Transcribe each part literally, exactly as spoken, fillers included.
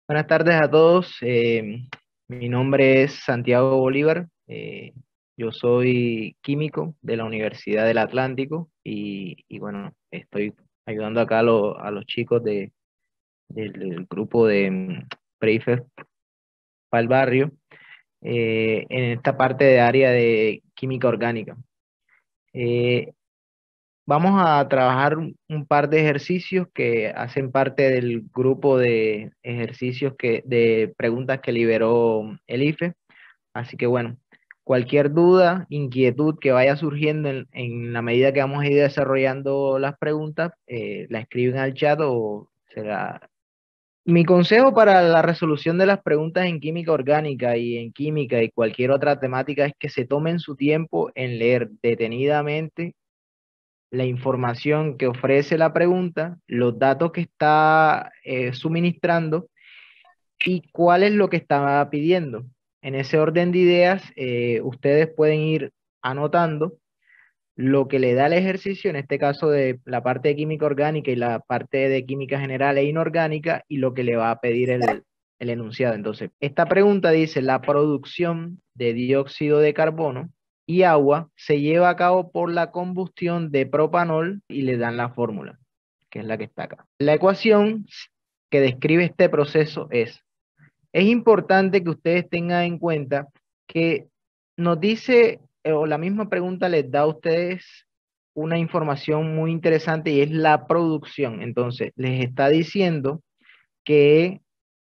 Buenas tardes a todos. Eh, mi nombre es Santiago Bolívar. Eh, yo soy químico de la Universidad del Atlántico y, y bueno, estoy ayudando acá a, lo- a los chicos de, del, del grupo de mm, Prefect para el barrio eh, en esta parte de área de química orgánica. Eh, Vamos a trabajar un un par de ejercicios que hacen parte del grupo de ejercicios que, de preguntas que liberó el IFE. Así que bueno, cualquier duda, inquietud que vaya surgiendo en, en la medida que vamos a ir desarrollando las preguntas, eh, la escriben al chat o se la... Mi consejo para la resolución de las preguntas en química orgánica y en química y cualquier otra temática es que se tomen su tiempo en leer detenidamente la información que ofrece la pregunta, los datos que está eh, suministrando y cuál es lo que está pidiendo. En ese orden de ideas, eh, ustedes pueden ir anotando lo que le da el ejercicio, en este caso de la parte de química orgánica y la parte de química general e inorgánica, y lo que le va a pedir el, el enunciado. Entonces, esta pregunta dice, la producción de dióxido de carbono y agua se lleva a cabo por la combustión de propanol y le dan la fórmula, que es la que está acá. La ecuación que describe este proceso es, es importante que ustedes tengan en cuenta que nos dice, eh, o la misma pregunta les da a ustedes una información muy interesante y es la producción. Entonces, les está diciendo que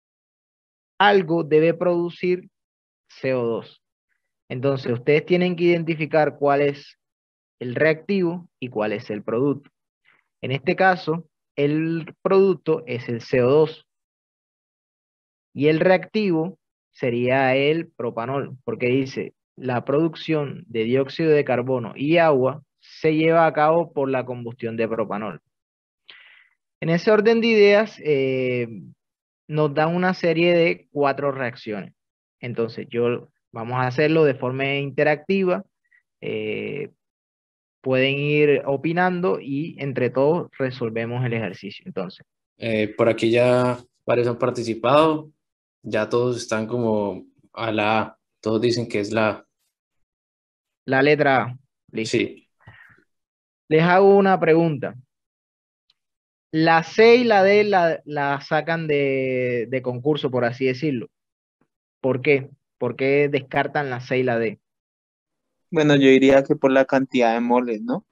algo debe producir C O dos. Entonces, ustedes tienen que identificar cuál es el reactivo y cuál es el producto. En este caso, el producto es el C O dos. Y el reactivo sería el propanol, porque dice, la producción de dióxido de carbono y agua se lleva a cabo por la combustión de propanol. En ese orden de ideas, eh, nos dan una serie de cuatro reacciones. Entonces, yo vamos a hacerlo de forma interactiva. eh, Pueden ir opinando y entre todos resolvemos el ejercicio. Entonces, Eh, por aquí ya varios han participado, ya todos están como a la A, todos dicen que es la A. la letra A, listo. Sí. Les hago una pregunta. La C y la D la, la sacan de, de concurso, por así decirlo. ¿Por qué? ¿Por qué descartan la C y la D? Bueno, yo diría que por la cantidad de moles, ¿no?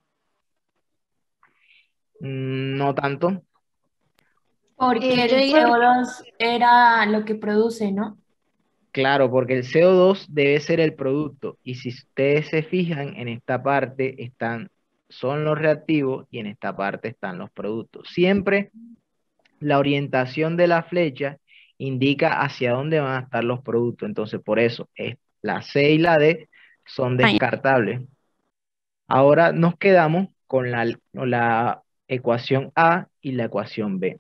Mm, no tanto. Porque Yo el digo, C O dos era lo que produce, ¿no? Claro, porque el C O dos debe ser el producto. Y si ustedes se fijan, en esta parte están, son los reactivos y en esta parte están los productos. Siempre la orientación de la flecha indica hacia dónde van a estar los productos. Entonces, por eso, es, la C y la D son ay, descartables. Ahora nos quedamos con la, con la ecuación A y la ecuación B.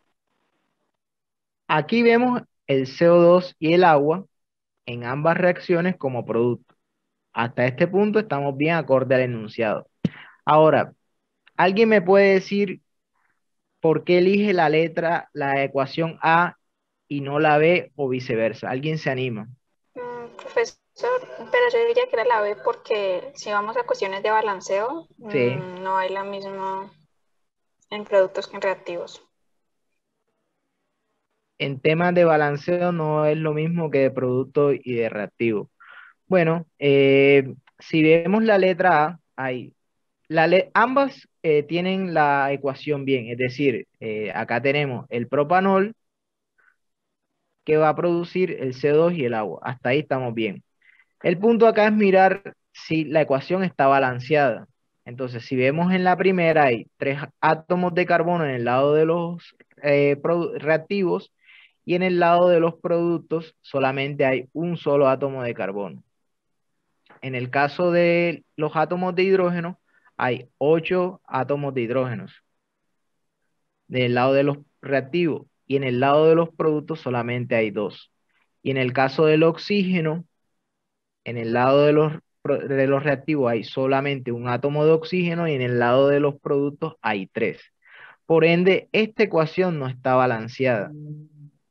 Aquí vemos el C O dos y el agua en ambas reacciones como producto. Hasta este punto estamos bien acorde al enunciado. Ahora, ¿alguien me puede decir por qué elige la letra, la ecuación A y no la B o viceversa? ¿Alguien se anima? mm, profesor, pero yo diría que era la B porque si vamos a cuestiones de balanceo, Sí. mm, no hay la misma en productos que en reactivos. En temas de balanceo no es lo mismo que de producto y de reactivo. Bueno, eh, si vemos la letra A, hay, la le- ambas eh, tienen la ecuación bien, es decir, eh, acá tenemos el propanol que va a producir el C O dos y el agua. Hasta ahí estamos bien. El punto acá es mirar si la ecuación está balanceada. Entonces, si vemos en la primera hay tres átomos de carbono en el lado de los eh, produ- reactivos y en el lado de los productos solamente hay un solo átomo de carbono. En el caso de los átomos de hidrógeno, hay ocho átomos de hidrógenos del lado de los reactivos y en el lado de los productos solamente hay dos. Y en el caso del oxígeno, en el lado de los, pro- de los reactivos hay solamente un átomo de oxígeno y en el lado de los productos hay tres. Por ende, esta ecuación no está balanceada.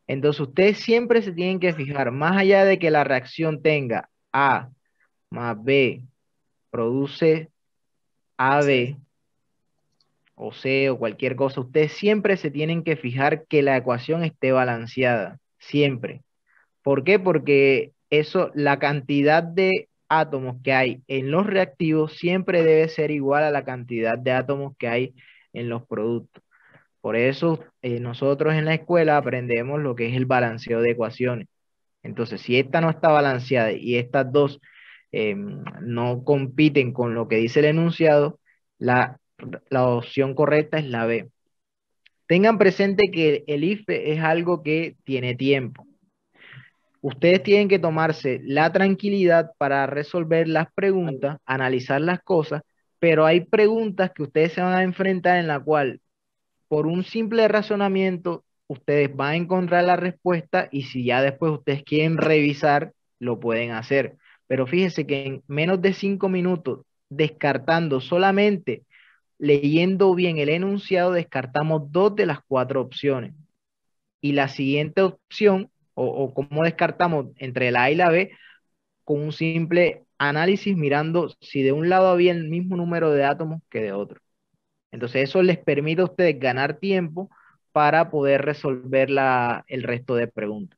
Entonces ustedes siempre se tienen que fijar, más allá de que la reacción tenga A más B produce A B o C o cualquier cosa, ustedes siempre se tienen que fijar que la ecuación esté balanceada, siempre. ¿Por qué? Porque eso, la cantidad de átomos que hay en los reactivos siempre debe ser igual a la cantidad de átomos que hay en los productos. Por eso eh, nosotros en la escuela aprendemos lo que es el balanceo de ecuaciones. Entonces, si esta no está balanceada y estas dos eh, no compiten con lo que dice el enunciado, la, la opción correcta es la B. Tengan presente que el I F E es algo que tiene tiempo. Ustedes tienen que tomarse la tranquilidad para resolver las preguntas, analizar las cosas, pero hay preguntas que ustedes se van a enfrentar en la cual, por un simple razonamiento, ustedes van a encontrar la respuesta y si ya después ustedes quieren revisar, lo pueden hacer. Pero fíjense que en menos de cinco minutos, descartando solamente, leyendo bien el enunciado, descartamos dos de las cuatro opciones. Y la siguiente opción, o, o cómo descartamos entre la A y la B, con un simple análisis mirando si de un lado había el mismo número de átomos que de otro. Entonces eso les permite a ustedes ganar tiempo para poder resolver la, el resto de preguntas.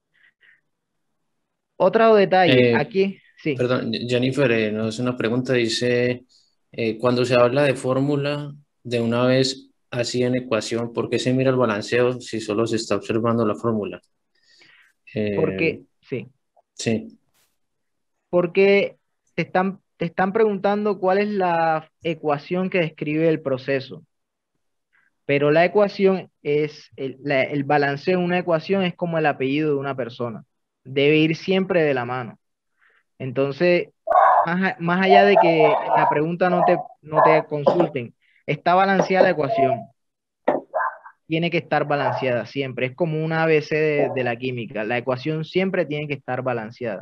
Otro detalle, Eh, aquí, sí, Perdón, Jennifer, eh, nos hace una pregunta, dice, eh, cuando se habla de fórmula, de una vez así en ecuación, ¿por qué se mira el balanceo si solo se está observando la fórmula? Eh, porque, sí, sí, porque te están, te están preguntando cuál es la ecuación que describe el proceso. Pero la ecuación es, el, la- el balanceo en una ecuación es como el apellido de una persona. Debe ir siempre de la mano. Entonces, más, a- más allá de que en la pregunta no te, no te consulten, ¿está balanceada la ecuación? Tiene que estar balanceada siempre. Es como una A B C de, de la química. La ecuación siempre tiene que estar balanceada.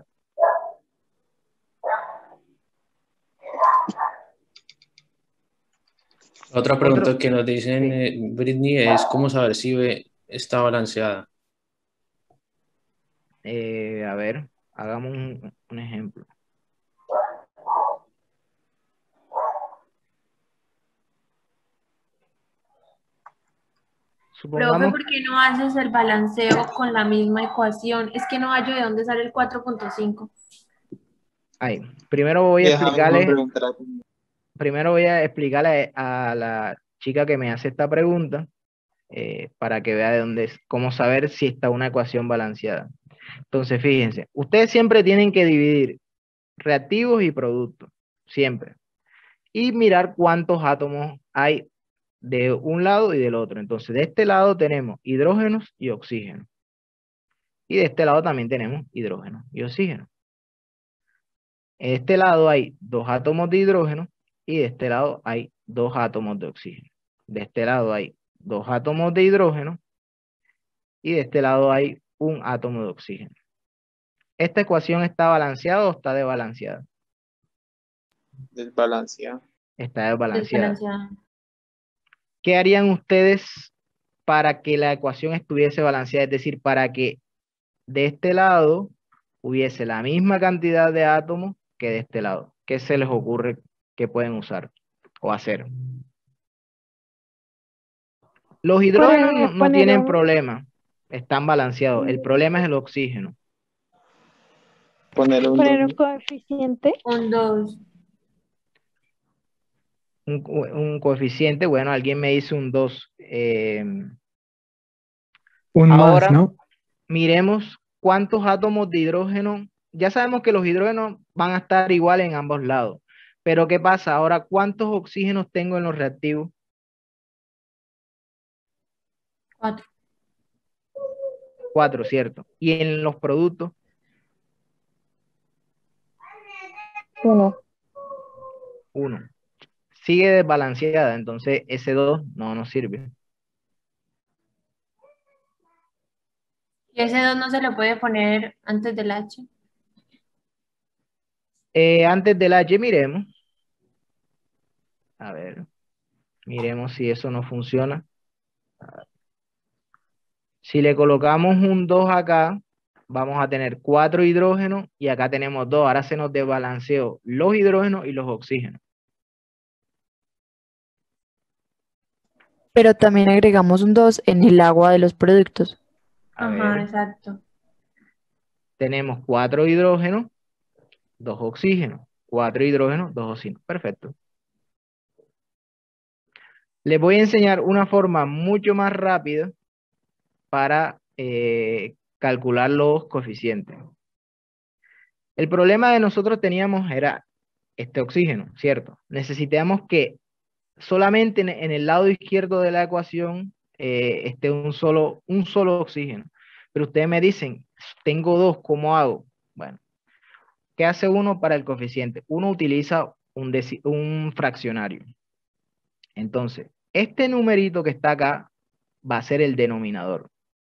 otra Otro, pregunta que nos dicen, sí. eh, Britney, es cómo saber si B está balanceada. Eh, a ver, hagamos un, un ejemplo. Profe, Supongamos, ¿por qué no haces el balanceo con la misma ecuación? Es que no hallo de dónde sale el cuatro punto cinco. ahí, primero voy a Y Javi me explicarles preguntará. primero voy a explicarle a la chica que me hace esta pregunta eh, para que vea de dónde es, cómo saber si está una ecuación balanceada. Entonces, fíjense, ustedes siempre tienen que dividir reactivos y productos, siempre, y mirar cuántos átomos hay de un lado y del otro. Entonces, de este lado tenemos hidrógenos y oxígeno, y de este lado también tenemos hidrógeno y oxígeno. En este lado hay dos átomos de hidrógeno y de este lado hay dos átomos de oxígeno. De este lado hay dos átomos de hidrógeno y de este lado hay un átomo de oxígeno. ¿Esta ecuación está balanceada o está desbalanceada? Desbalanceado. Está desbalanceada. Desbalanceada. ¿Qué harían ustedes para que la ecuación estuviese balanceada? Es decir, para que de este lado hubiese la misma cantidad de átomos que de este lado. ¿Qué se les ocurre que pueden usar o hacer? Los hidrógenos no, Poner, no poner tienen un, problema, están balanceados. El problema es el oxígeno. Poner un poner un dos. coeficiente. Un dos. Un, co- un coeficiente, bueno, alguien me dice un dos. Eh, Un más, ahora ¿no? miremos cuántos átomos de hidrógeno. Ya sabemos que los hidrógenos van a estar igual en ambos lados. Pero ¿qué pasa? Ahora, ¿cuántos oxígenos tengo en los reactivos? Cuatro. Cuatro, ¿cierto? Y en los productos, Uno. uno. Sigue desbalanceada, entonces ese dos no nos sirve. Y ese dos no se lo puede poner antes del H. Eh, antes del H, miremos. A ver, miremos si eso no funciona. Si le colocamos un dos acá, vamos a tener cuatro hidrógenos y acá tenemos dos. Ahora se nos desbalanceó los hidrógenos y los oxígenos. Pero también agregamos un dos en el agua de los productos. A Ajá, ver, exacto. tenemos cuatro hidrógenos, dos oxígenos. Cuatro hidrógenos, dos oxígenos. Perfecto. Les voy a enseñar una forma mucho más rápida para eh, calcular los coeficientes. El problema de nosotros teníamos era este oxígeno, ¿cierto? Necesitamos que solamente en, en el lado izquierdo de la ecuación eh, esté un solo, un solo oxígeno. Pero ustedes me dicen, tengo dos, ¿cómo hago? Bueno, ¿qué hace uno para el coeficiente? Uno utiliza un, un fraccionario. Entonces, este numerito que está acá va a ser el denominador.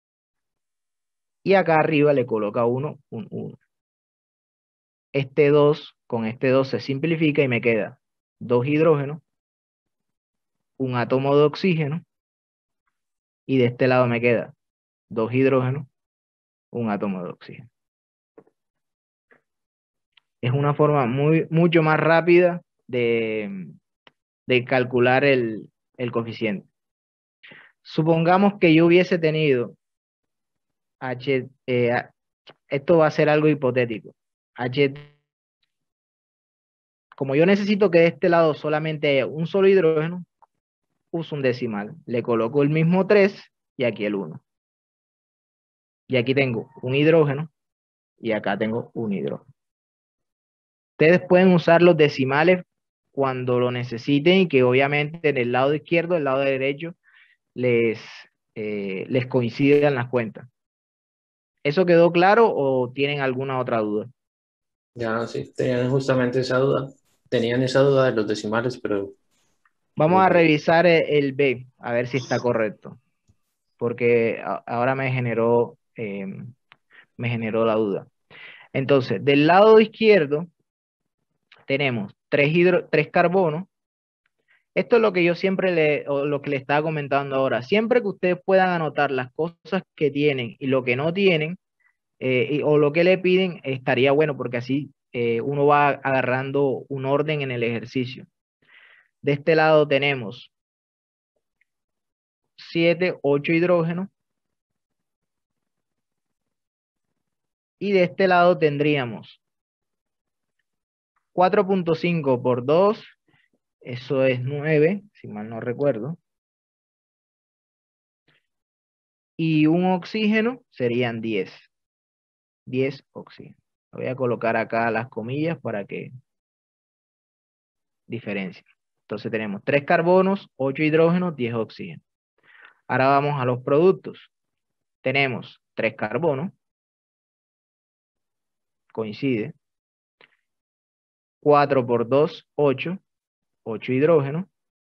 Y acá arriba le coloca uno, un uno. Este dos, con este dos se simplifica y me queda dos hidrógenos, un átomo de oxígeno, y de este lado me queda dos hidrógenos, un átomo de oxígeno. Es una forma muy, mucho más rápida de, de calcular el, el coeficiente. Supongamos que yo hubiese tenido H, eh, esto va a ser algo hipotético. H, como yo necesito que de este lado solamente haya un solo hidrógeno, uso un decimal. Le coloco el mismo tres y aquí el uno. Y aquí tengo un hidrógeno y acá tengo un hidrógeno. Ustedes pueden usar los decimales cuando lo necesiten y que obviamente en el lado izquierdo, el lado derecho, les, eh, les coincidan las cuentas. ¿Eso quedó claro o tienen alguna otra duda? Ya, sí, tenían justamente esa duda. Tenían esa duda de los decimales, pero... Vamos a revisar el B, a ver si está correcto. Porque ahora me generó, eh, me generó la duda. Entonces, del lado izquierdo tenemos tres, hidro, tres carbonos. Esto es lo que yo siempre le, o lo que le estaba comentando ahora. Siempre que ustedes puedan anotar las cosas que tienen y lo que no tienen, eh, y, o lo que le piden, estaría bueno porque así eh, uno va agarrando un orden en el ejercicio. De este lado tenemos siete, ocho hidrógenos. Y de este lado tendríamos cuatro punto cinco por dos, eso es nueve, si mal no recuerdo. Y un oxígeno serían diez. diez oxígenos. Voy a colocar acá las comillas para que diferencien. Entonces tenemos tres carbonos, ocho hidrógenos, diez oxígenos. Ahora vamos a los productos. Tenemos tres carbonos. Coincide. cuatro por dos, ocho. ocho hidrógenos.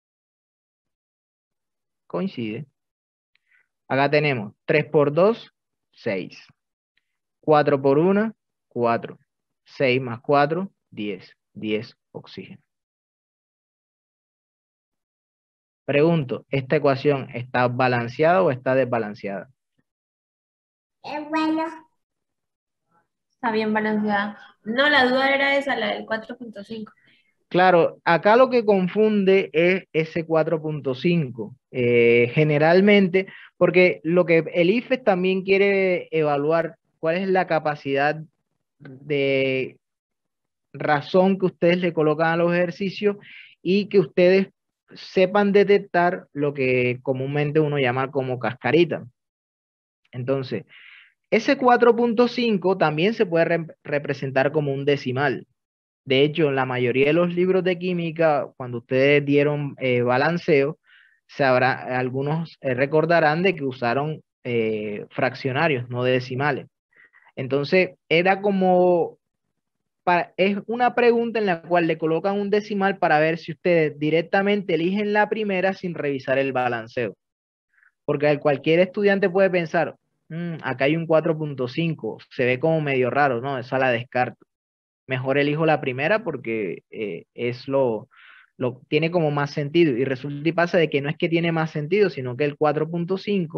Coincide. Acá tenemos tres por dos, seis. cuatro por uno, cuatro. seis más cuatro, diez. diez oxígenos. Pregunto, ¿esta ecuación está balanceada o está desbalanceada? Es bueno. Está bien balanceada. No, la duda era esa, la del cuatro punto cinco. Claro, acá lo que confunde es ese cuatro punto cinco. Eh, generalmente, porque lo que el I F E S también quiere evaluar cuál es la capacidad de razón que ustedes le colocan a los ejercicios y que ustedes sepan detectar lo que comúnmente uno llama como cascarita. Entonces, ese cuatro punto cinco también se puede re representar como un decimal. De hecho, en la mayoría de los libros de química, cuando ustedes dieron eh, balanceo, sabrá, algunos eh, recordarán de que usaron eh, fraccionarios, no decimales. Entonces, era como, para, es una pregunta en la cual le colocan un decimal para ver si ustedes directamente eligen la primera sin revisar el balanceo. Porque cualquier estudiante puede pensar, mmm, acá hay un cuatro punto cinco, se ve como medio raro, ¿no? Esa la descarto. Mejor elijo la primera porque eh, es lo, lo, tiene como más sentido. Y resulta y pasa de que no es que tiene más sentido, sino que el cuatro punto cinco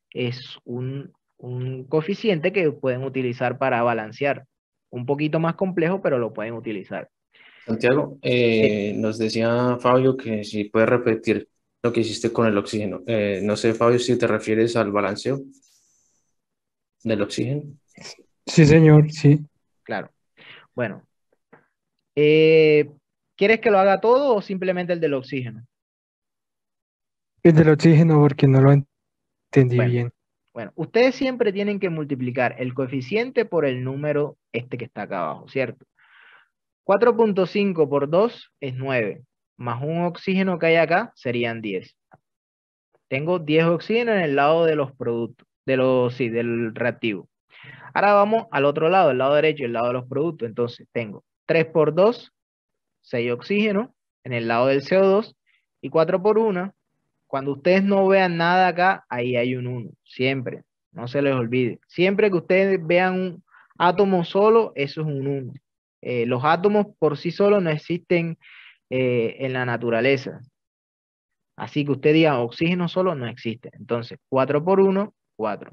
es un, un coeficiente que pueden utilizar para balancear. Un poquito más complejo, pero lo pueden utilizar. Santiago, eh, nos decía Fabio que si puedes repetir lo que hiciste con el oxígeno. Eh, no sé, Fabio, si te refieres al balanceo del oxígeno. Sí, señor, sí. Claro. Bueno, eh, ¿quieres que lo haga todo o simplemente el del oxígeno? El del oxígeno porque no lo entendí Bueno, bien. bueno, ustedes siempre tienen que multiplicar el coeficiente por el número este que está acá abajo, ¿cierto? cuatro punto cinco por dos es nueve, más un oxígeno que hay acá serían diez. Tengo diez oxígenos en el lado de los productos, de los, sí, del reactivo. Ahora vamos al otro lado, el lado derecho, el lado de los productos. Entonces tengo tres por dos, seis oxígenos en el lado del C O dos y cuatro por uno. Cuando ustedes no vean nada acá, ahí hay un uno. Siempre, no se les olvide. Siempre que ustedes vean un átomo solo, eso es un uno. Eh, los átomos por sí solos no existen eh, en la naturaleza. Así que usted diga oxígeno solo no existe. Entonces, cuatro por uno, cuatro.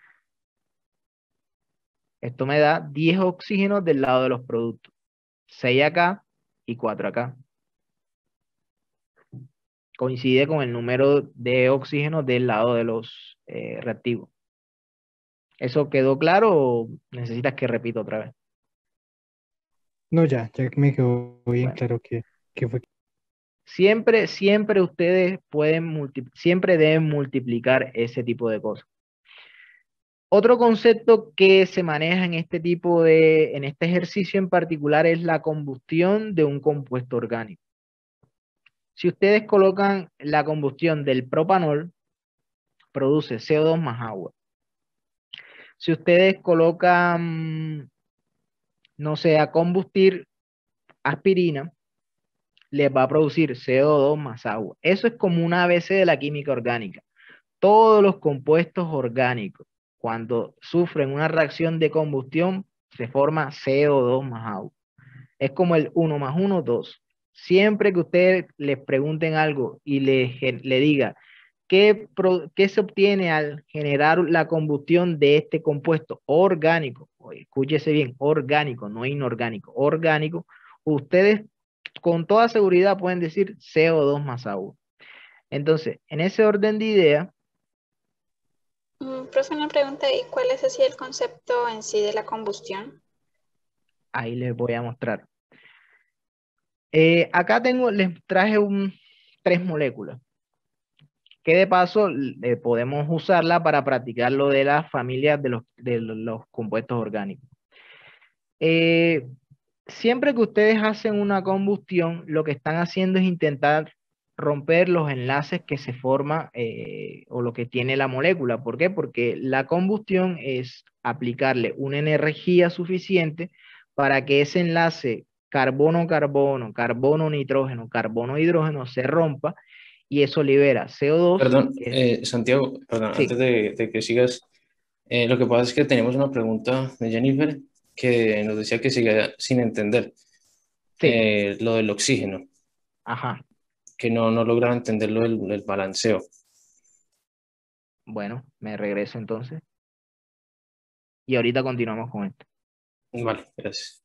Esto me da diez oxígenos del lado de los productos. seis acá y cuatro acá. Coincide con el número de oxígenos del lado de los eh, reactivos. ¿Eso quedó claro o necesitas que repita otra vez? No, ya, ya me quedó bien Bueno. claro que, que fue. Siempre, siempre ustedes pueden, multi- siempre deben multiplicar ese tipo de cosas. Otro concepto que se maneja en este tipo de, en este ejercicio en particular es la combustión de un compuesto orgánico. Si ustedes colocan la combustión del propanol, produce C O dos más agua. Si ustedes colocan, no sé, a combustir aspirina, les va a producir C O dos más agua. Eso es como un A B C de la química orgánica. Todos los compuestos orgánicos, cuando sufren una reacción de combustión, se forma C O dos más agua. Es como el uno más uno, dos. Siempre que ustedes les pregunten algo y le, le diga ¿qué, pro, ¿qué se obtiene al generar la combustión de este compuesto orgánico? Oye, escúchese bien, orgánico, no inorgánico, orgánico. Ustedes con toda seguridad pueden decir C O dos más agua. Entonces, en ese orden de idea. Mm, profe, una pregunta, ¿y cuál es así el concepto en sí de la combustión? Ahí les voy a mostrar. Eh, acá tengo, les traje un, tres moléculas, que de paso eh, podemos usarla para practicar lo de las familias de los, de los compuestos orgánicos. Eh, siempre que ustedes hacen una combustión, lo que están haciendo es intentar romper los enlaces que se forman eh, o lo que tiene la molécula. ¿Por qué? Porque la combustión es aplicarle una energía suficiente para que ese enlace carbono-carbono, carbono-nitrógeno, carbono-hidrógeno se rompa y eso libera C O dos. Perdón, que es, eh, Santiago, perdón, sí, antes de, de que sigas, eh, lo que pasa es que tenemos una pregunta de Jennifer que nos decía que seguía sin entender sí, eh, lo del oxígeno, ajá. que no, no lograba entender lo del, del balanceo. Bueno, me regreso entonces. Y ahorita continuamos con esto. Vale, gracias.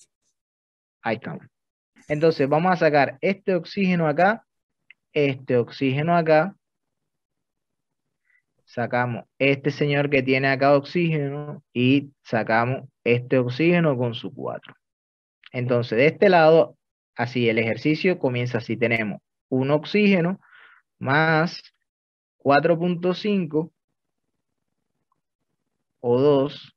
Ahí estamos. Entonces vamos a sacar este oxígeno acá, este oxígeno acá. Sacamos este señor que tiene acá oxígeno y sacamos este oxígeno con su cuatro. Entonces de este lado, así el ejercicio comienza así. Tenemos un oxígeno más cuatro punto cinco o dos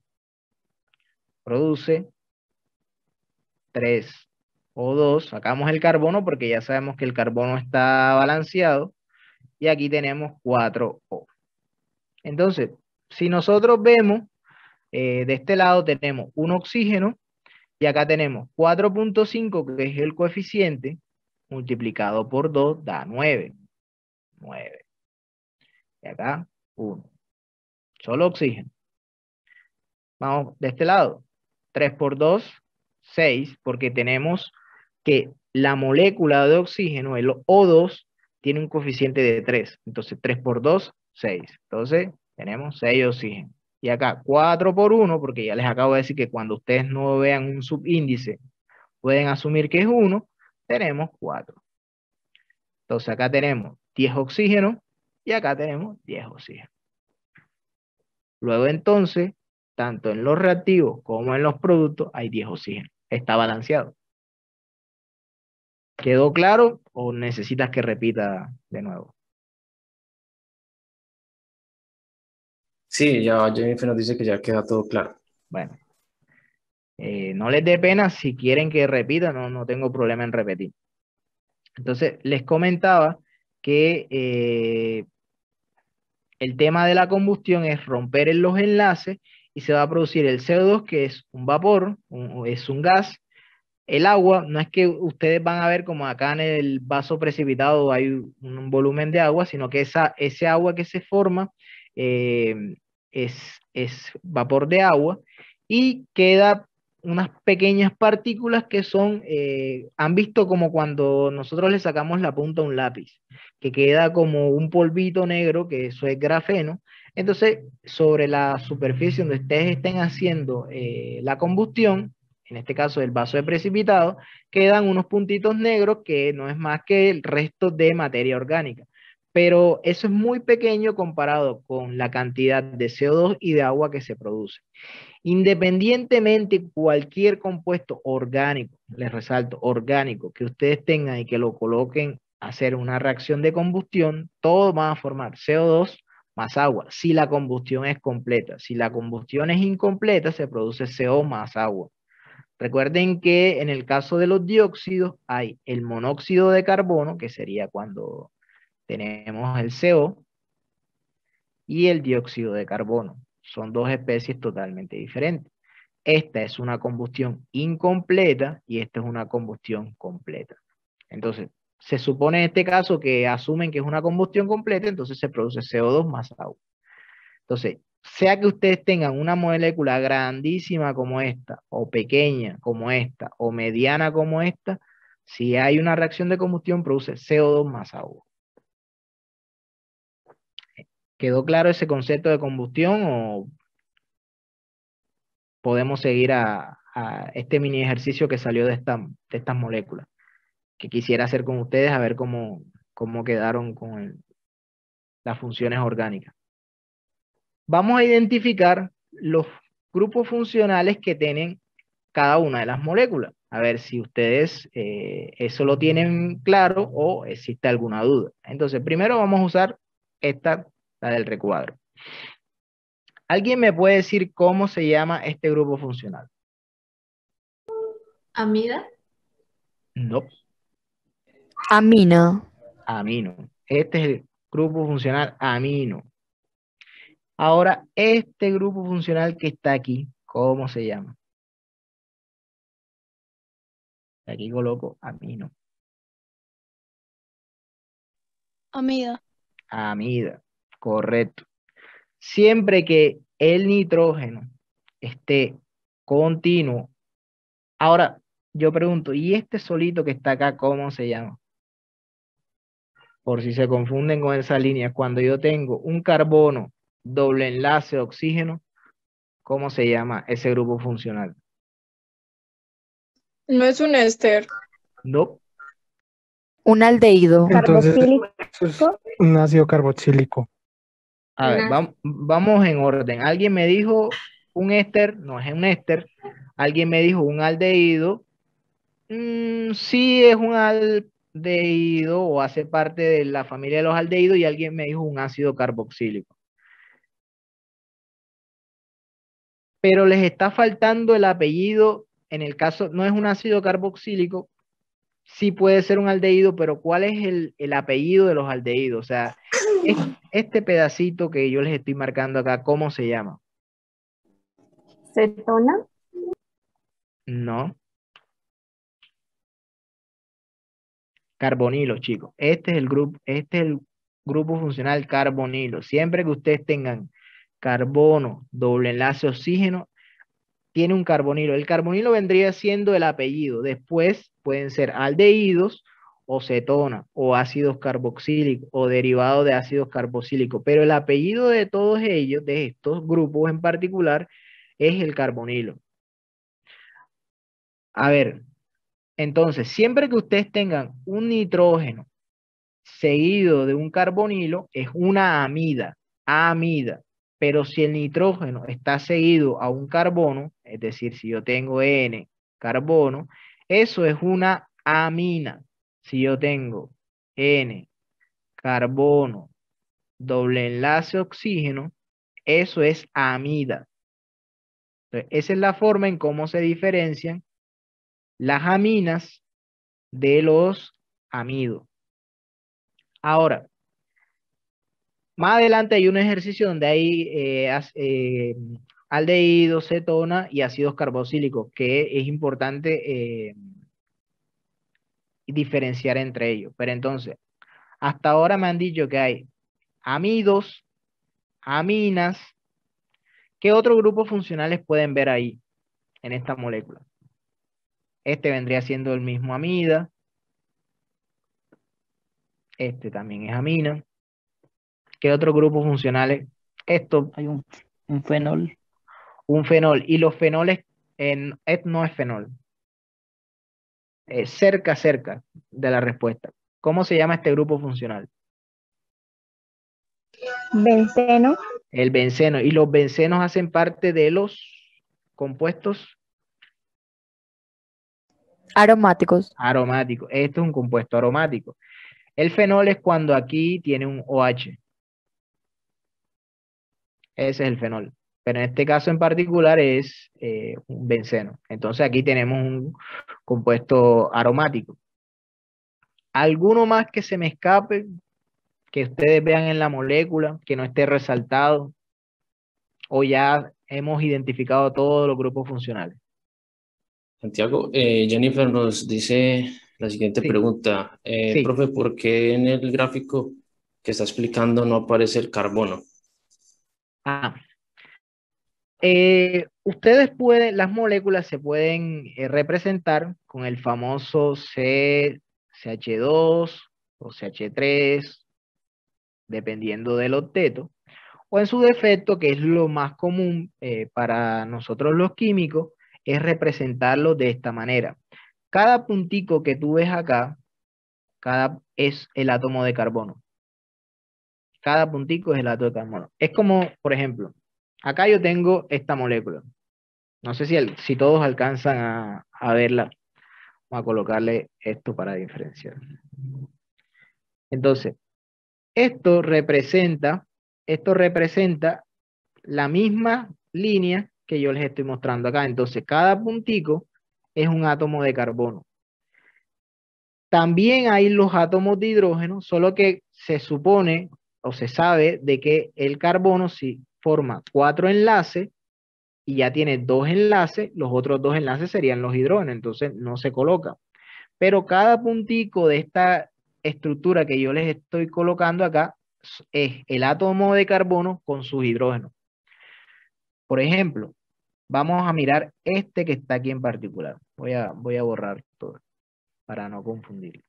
produce tres o dos. Sacamos el carbono porque ya sabemos que el carbono está balanceado. Y aquí tenemos cuatro O. Entonces, si nosotros vemos, eh, de este lado tenemos un oxígeno y acá tenemos cuatro punto cinco, que es el coeficiente, multiplicado por dos da nueve. nueve. Y acá uno. Solo oxígeno. Vamos de este lado. tres por dos, seis, porque tenemos que la molécula de oxígeno, el O dos, tiene un coeficiente de tres. Entonces, tres por dos, seis. Entonces, Tenemos seis oxígenos. Y acá cuatro por uno, porque ya les acabo de decir que cuando ustedes no vean un subíndice, pueden asumir que es uno, tenemos cuatro. Entonces acá tenemos diez oxígenos y acá tenemos diez oxígenos. Luego entonces, tanto en los reactivos como en los productos hay diez oxígenos. Está balanceado. ¿Quedó claro o necesitas que repita de nuevo? Sí, ya Jennifer nos dice que ya queda todo claro. Bueno, eh, no les dé pena, si quieren que repita, no, no tengo problema en repetir. Entonces, les comentaba que eh, el tema de la combustión es romper en los enlaces y se va a producir el C O dos, que es un vapor, un, es un gas. El agua, no es que ustedes van a ver como acá en el vaso precipitado hay un volumen de agua, sino que esa, ese agua que se forma eh, es, es vapor de agua y queda unas pequeñas partículas que son, eh, han visto como cuando nosotros le sacamos la punta a un lápiz, que queda como un polvito negro, que eso es grafeno. Entonces, sobre la superficie donde ustedes estén haciendo eh, la combustión, en este caso el vaso de precipitado, quedan unos puntitos negros que no es más que el resto de materia orgánica. Pero eso es muy pequeño comparado con la cantidad de C O dos y de agua que se produce. Independientemente cualquier compuesto orgánico, les resalto, orgánico, que ustedes tengan y que lo coloquen a hacer una reacción de combustión, todos van a formar C O dos más agua, si la combustión es completa. Si la combustión es incompleta, se produce C O más agua. Recuerden que en el caso de los dióxidos hay el monóxido de carbono, que sería cuando tenemos el C O, y el dióxido de carbono. Son dos especies totalmente diferentes. Esta es una combustión incompleta y esta es una combustión completa. Entonces, se supone en este caso que asumen que es una combustión completa, entonces se produce C O dos más agua. Entonces, sea que ustedes tengan una molécula grandísima como esta, o pequeña como esta, o mediana como esta, si hay una reacción de combustión, produce C O dos más agua. ¿Quedó claro ese concepto de combustión o podemos seguir a, a este mini ejercicio que salió de, esta, de estas moléculas? Que quisiera hacer con ustedes a ver cómo, cómo quedaron con el, las funciones orgánicas. Vamos a identificar los grupos funcionales que tienen cada una de las moléculas. A ver si ustedes eh, eso lo tienen claro o existe alguna duda. Entonces, primero vamos a usar esta, la del recuadro. ¿Alguien me puede decir cómo se llama este grupo funcional? ¿Amida? No. Amino. Amino. Este es el grupo funcional amino. Ahora, este grupo funcional que está aquí, ¿cómo se llama? Aquí coloco amino. Amida. Amida, correcto. Siempre que el nitrógeno esté continuo. Ahora, yo pregunto, ¿y este solito que está acá, cómo se llama? Por si se confunden con esa línea, cuando yo tengo un carbono, doble enlace, oxígeno, ¿cómo se llama ese grupo funcional? No es un éster. No. Un aldehído. Entonces, Carboxílico. eso es un ácido carboxílico. A ver, Una- vam- vamos en orden. Alguien me dijo un éster, no es un éster. Alguien me dijo un aldehído. Mm, sí es un aldehído o hace parte de la familia de los aldehídos y alguien me dijo un ácido carboxílico. Pero les está faltando el apellido. En el caso, no es un ácido carboxílico, sí puede ser un aldehído, pero ¿cuál es el, el apellido de los aldehídos? O sea, es- este pedacito que yo les estoy marcando acá, ¿cómo se llama? Cetona. No. Carbonilo, chicos. Este es el grupo, este es el grupo funcional carbonilo. Siempre que ustedes tengan carbono, doble enlace oxígeno, tiene un carbonilo. El carbonilo vendría siendo el apellido. Después pueden ser aldehídos o cetona, o ácidos carboxílicos, o derivados de ácidos carboxílicos, pero el apellido de todos ellos, de estos grupos en particular, es el carbonilo. A ver, entonces, siempre que ustedes tengan un nitrógeno seguido de un carbonilo, es una amida, amida. Pero si el nitrógeno está seguido a un carbono, es decir, si yo tengo N carbono, eso es una amina. Si yo tengo N carbono, doble enlace oxígeno, eso es amida. Entonces, esa es la forma en cómo se diferencian las aminas de los amidos. Ahora, más adelante hay un ejercicio donde hay eh, as- eh, aldehídos, cetona y ácidos carboxílicos, que es importante eh, diferenciar entre ellos. Pero entonces, hasta ahora me han dicho que hay amidos, aminas. ¿Qué otros grupos funcionales pueden ver ahí en esta molécula? Este vendría siendo el mismo amida. Este también es amina. ¿Qué otros grupos funcionales? Esto, Hay un, un fenol. un fenol. Y los fenoles en, et- no es fenol. Eh, cerca, cerca de la respuesta. ¿Cómo se llama este grupo funcional? Benceno. El benceno. Y los bencenos hacen parte de los compuestos Aromáticos. aromáticos. Esto es un compuesto aromático. El fenol es cuando aquí tiene un OH. Ese es el fenol. Pero en este caso en particular es eh, un benceno. Entonces aquí tenemos un compuesto aromático. ¿Alguno más que se me escape, que ustedes vean en la molécula, que no esté resaltado? ¿O ya hemos identificado todos los grupos funcionales? Santiago, eh, Jennifer nos dice la siguiente Sí, pregunta. Eh, sí. profe, ¿por qué en el gráfico que está explicando no aparece el carbono? Ah, eh, ustedes pueden, las moléculas se pueden eh, representar con el famoso C, CH2 o C H tres, dependiendo del octeto, o en su defecto, que es lo más común eh, para nosotros los químicos, es representarlo de esta manera. Cada puntico que tú ves acá, cada es el átomo de carbono. Cada puntico es el átomo de carbono. Es como, por ejemplo, acá yo tengo esta molécula. No sé si, el, si todos alcanzan a, a verla. Vamos a colocarle esto para diferenciar. Entonces, esto representa, esto representa la misma línea que yo les estoy mostrando acá. Entonces, cada puntico es un átomo de carbono. También hay los átomos de hidrógeno, solo que se supone o se sabe de que el carbono si forma cuatro enlaces y ya tiene dos enlaces, los otros dos enlaces serían los hidrógenos, entonces no se coloca. Pero cada puntico de esta estructura que yo les estoy colocando acá es el átomo de carbono con sus hidrógenos. Por ejemplo, vamos a mirar este que está aquí en particular. Voy a, voy a borrar todo para no confundir.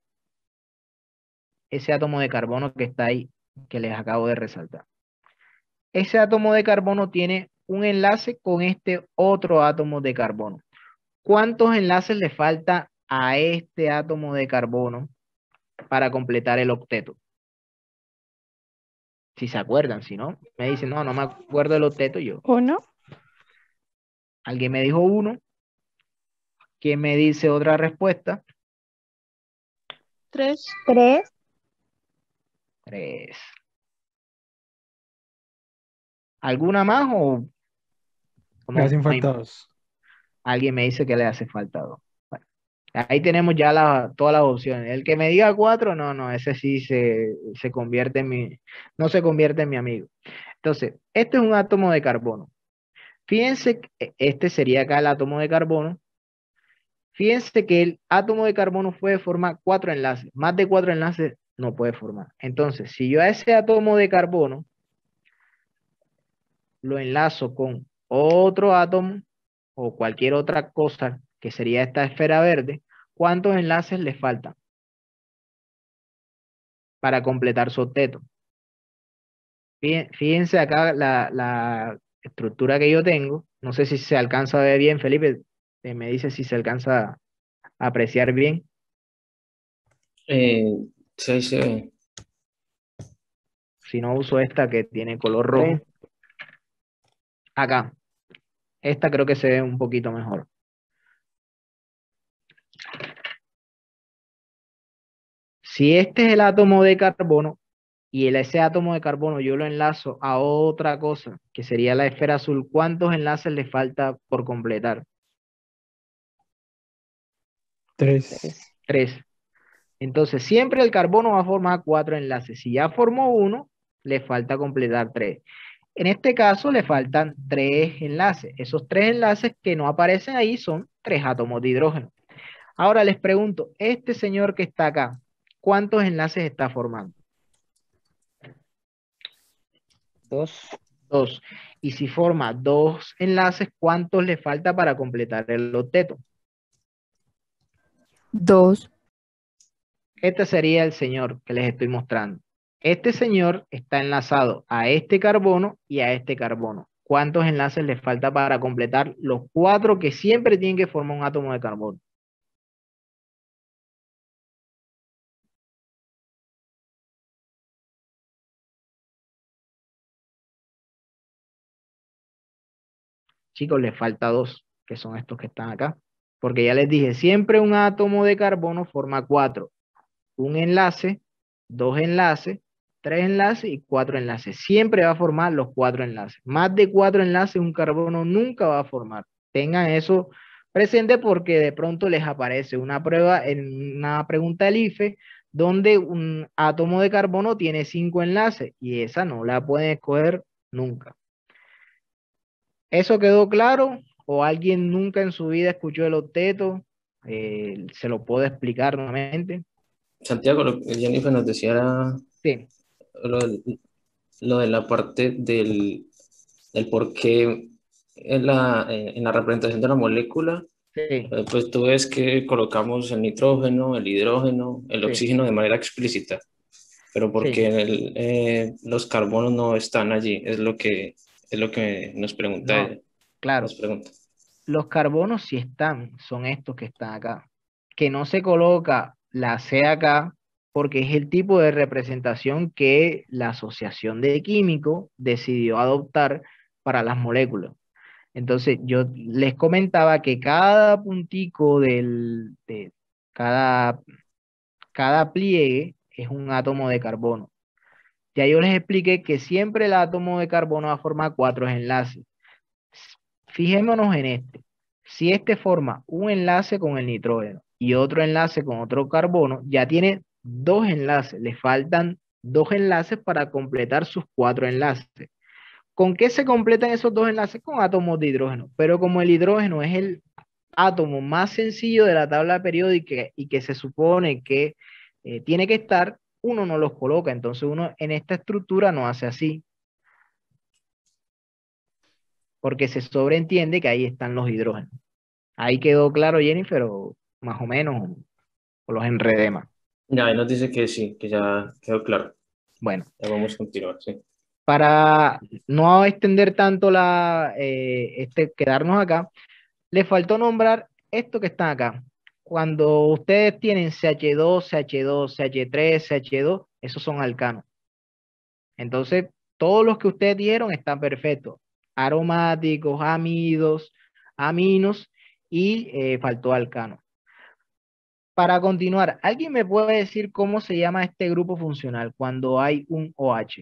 Ese átomo de carbono que está ahí, que les acabo de resaltar. Ese átomo de carbono tiene un enlace con este otro átomo de carbono. ¿Cuántos enlaces le falta a este átomo de carbono para completar el octeto? Si se acuerdan, si no, me dicen, no, no me acuerdo del octeto yo. Uno. Alguien me dijo uno. ¿Quién me dice otra respuesta? Tres. Tres. Tres. ¿Alguna más o Le no? hacen No hay falta más. dos. Alguien me dice que le hace falta dos. Bueno, ahí tenemos ya la, todas las opciones. El que me diga cuatro, no, no, ese sí se, se convierte en mi, no se convierte en mi amigo. Entonces, este es un átomo de carbono. Fíjense que este sería acá el átomo de carbono. Fíjense que el átomo de carbono puede formar cuatro enlaces. Más de cuatro enlaces no puede formar. Entonces, si yo a ese átomo de carbono lo enlazo con otro átomo o cualquier otra cosa que sería esta esfera verde, ¿cuántos enlaces le faltan? para completar su octeto. Fíjense acá la, la estructura que yo tengo. No sé si se alcanza a ver bien, Felipe. eh, Me dice si se alcanza a apreciar bien. Eh, sí, ahí se ve. Si no, uso esta que tiene color rojo. Acá. Esta creo que se ve un poquito mejor. Si este es el átomo de carbono y el, ese átomo de carbono yo lo enlazo a otra cosa, que sería la esfera azul, ¿cuántos enlaces le falta por completar? Tres. Tres. Entonces, siempre el carbono va a formar cuatro enlaces. Si ya formó uno, le falta completar tres. En este caso, le faltan tres enlaces. Esos tres enlaces que no aparecen ahí son tres átomos de hidrógeno. Ahora les pregunto, este señor que está acá, ¿cuántos enlaces está formando? Dos. Dos. Y si forma dos enlaces, ¿cuántos le falta para completar el octeto? Dos. Este sería el señor que les estoy mostrando. Este señor está enlazado a este carbono y a este carbono. ¿Cuántos enlaces le falta para completar los cuatro que siempre tienen que formar un átomo de carbono? Chicos, les falta dos, que son estos que están acá. Porque ya les dije, siempre un átomo de carbono forma cuatro. Un enlace, dos enlaces, tres enlaces y cuatro enlaces. Siempre va a formar los cuatro enlaces. Más de cuatro enlaces un carbono nunca va a formar. Tengan eso presente porque de pronto les aparece una prueba en una pregunta del I F E donde un átomo de carbono tiene cinco enlaces y esa no la pueden escoger nunca. ¿Eso quedó claro? ¿O alguien nunca en su vida escuchó el octeto? Eh, ¿se lo puedo explicar nuevamente? Santiago, lo que Jennifer nos decía era Sí. lo, lo de la parte del, del por qué en la, eh, en la representación de la molécula, Sí, eh, pues tú ves que colocamos el nitrógeno, el hidrógeno, el sí, oxígeno de manera explícita, pero porque sí. el, eh, los carbonos no están allí, es lo que, es lo que nos pregunta No, ella, claro. nos pregunta. Los carbonos sí están, son estos que están acá. Que no se coloca la C acá porque es el tipo de representación que la Asociación de Químicos decidió adoptar para las moléculas. Entonces, yo les comentaba que cada puntico del, de cada, cada pliegue es un átomo de carbono. Ya yo les expliqué que siempre el átomo de carbono va a formar cuatro enlaces. Fijémonos en este. Si este forma un enlace con el nitrógeno y otro enlace con otro carbono, ya tiene dos enlaces. Le faltan dos enlaces para completar sus cuatro enlaces. ¿Con qué se completan esos dos enlaces? Con átomos de hidrógeno. Pero como el hidrógeno es el átomo más sencillo de la tabla periódica y que se supone que eh, tiene que estar, uno no los coloca. Entonces uno en esta estructura no hace así. Porque se sobreentiende que ahí están los hidrógenos. Ahí quedó claro, Jennifer, o más o menos, o los enredé más. Ya, ahí nos dice que sí, que ya quedó claro. Bueno, Ya vamos a continuar, sí. para no extender tanto la, eh, este, quedarnos acá, le faltó nombrar esto que están acá. Cuando ustedes tienen C H dos, C H dos, C H tres, C H dos, esos son alcanos. Entonces, todos los que ustedes dieron están perfectos. Aromáticos, amidos, aminos y eh, faltó alcano. Para continuar, ¿alguien me puede decir cómo se llama este grupo funcional cuando hay un OH?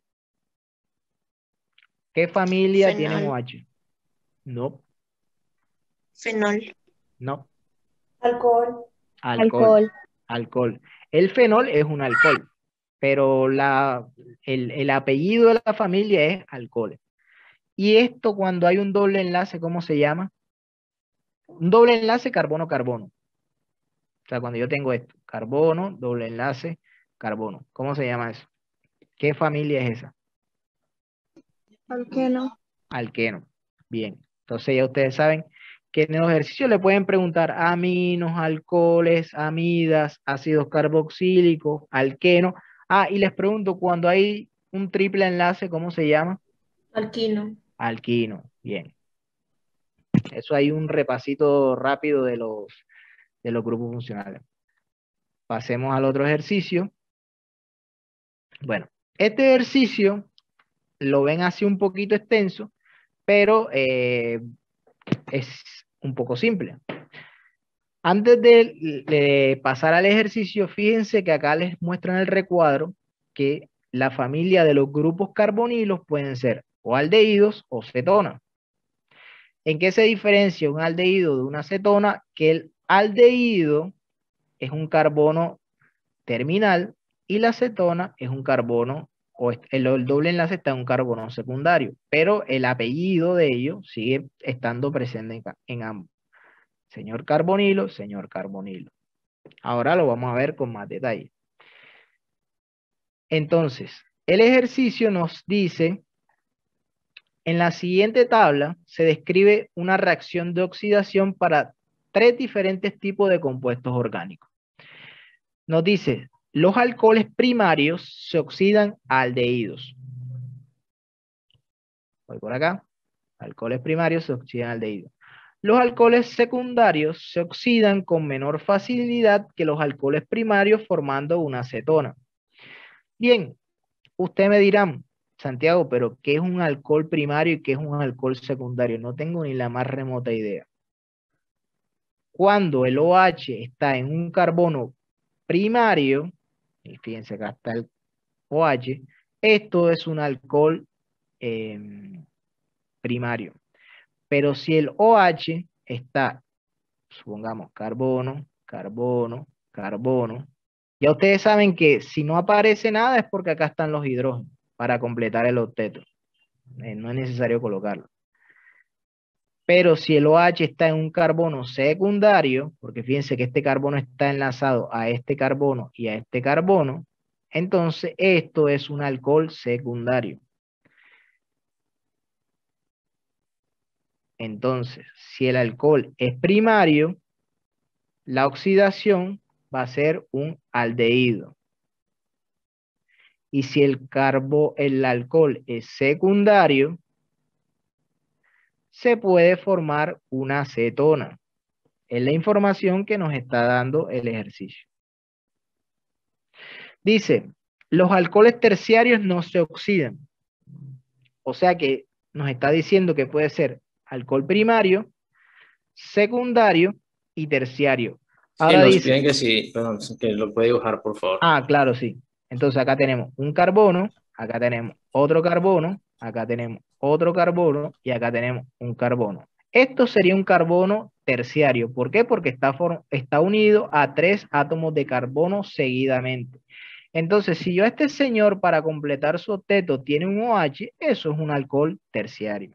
¿Qué familia tiene un Fenol. OH? No, Fenol. no. Alcohol. Alcohol. Alcohol. Alcohol. El fenol es un alcohol, pero la, el, el apellido de la familia es alcohol. Y esto cuando hay un doble enlace, ¿cómo se llama? Un doble enlace carbono-carbono. O sea, cuando yo tengo esto, carbono, doble enlace, carbono. ¿Cómo se llama eso? ¿Qué familia es esa? Alqueno. Alqueno. Bien. Entonces ya ustedes saben que en los ejercicios le pueden preguntar aminos, alcoholes, amidas, ácidos carboxílicos, alqueno. Ah, y les pregunto, cuando hay un triple enlace, ¿cómo se llama? Alquino. Alquino. Bien. Eso hay un repasito rápido de los, de los grupos funcionales. Pasemos al otro ejercicio. Bueno, este ejercicio lo ven así un poquito extenso, pero eh, es un poco simple. Antes de, de pasar al ejercicio, fíjense que acá les muestran el recuadro que la familia de los grupos carbonilos pueden ser o aldehídos o cetonas. ¿En qué se diferencia un aldehído de una cetona? Que el aldehído es un carbono terminal y la cetona es un carbono, o el, el doble enlace está en un carbono secundario, pero el apellido de ellos sigue estando presente en, en ambos. Señor carbonilo, señor carbonilo. Ahora lo vamos a ver con más detalle. Entonces, el ejercicio nos dice, en la siguiente tabla se describe una reacción de oxidación para tres diferentes tipos de compuestos orgánicos. Nos dice, los alcoholes primarios se oxidan a aldehídos. Voy por acá. Alcoholes primarios se oxidan a aldehídos. Los alcoholes secundarios se oxidan con menor facilidad que los alcoholes primarios formando una cetona. Bien, ustedes me dirán, Santiago, pero ¿qué es un alcohol primario y qué es un alcohol secundario? No tengo ni la más remota idea. Cuando el OH está en un carbono primario, y fíjense acá está el OH, esto es un alcohol eh, primario. Pero si el OH está, supongamos, carbono, carbono, carbono, ya ustedes saben que si no aparece nada es porque acá están los hidrógenos para completar el octeto. Eh, no es necesario colocarlo. Pero si el OH está en un carbono secundario, porque fíjense que este carbono está enlazado a este carbono y a este carbono, entonces esto es un alcohol secundario. Entonces, si el alcohol es primario, la oxidación va a ser un aldehído. Y si el, carbo, el alcohol es secundario, se puede formar una cetona. Es la información que nos está dando el ejercicio. Dice, los alcoholes terciarios no se oxidan. O sea que nos está diciendo que puede ser alcohol primario, secundario y terciario. Ahora sí, nos dice, piden que sí, perdón, que lo puede dibujar, por favor. Ah, claro, sí. Entonces acá tenemos un carbono, acá tenemos otro carbono, acá tenemos otro carbono y acá tenemos un carbono. Esto sería un carbono terciario. ¿Por qué? Porque está, está unido a tres átomos de carbono seguidamente. Entonces, si yo a este señor para completar su octeto tiene un OH, eso es un alcohol terciario.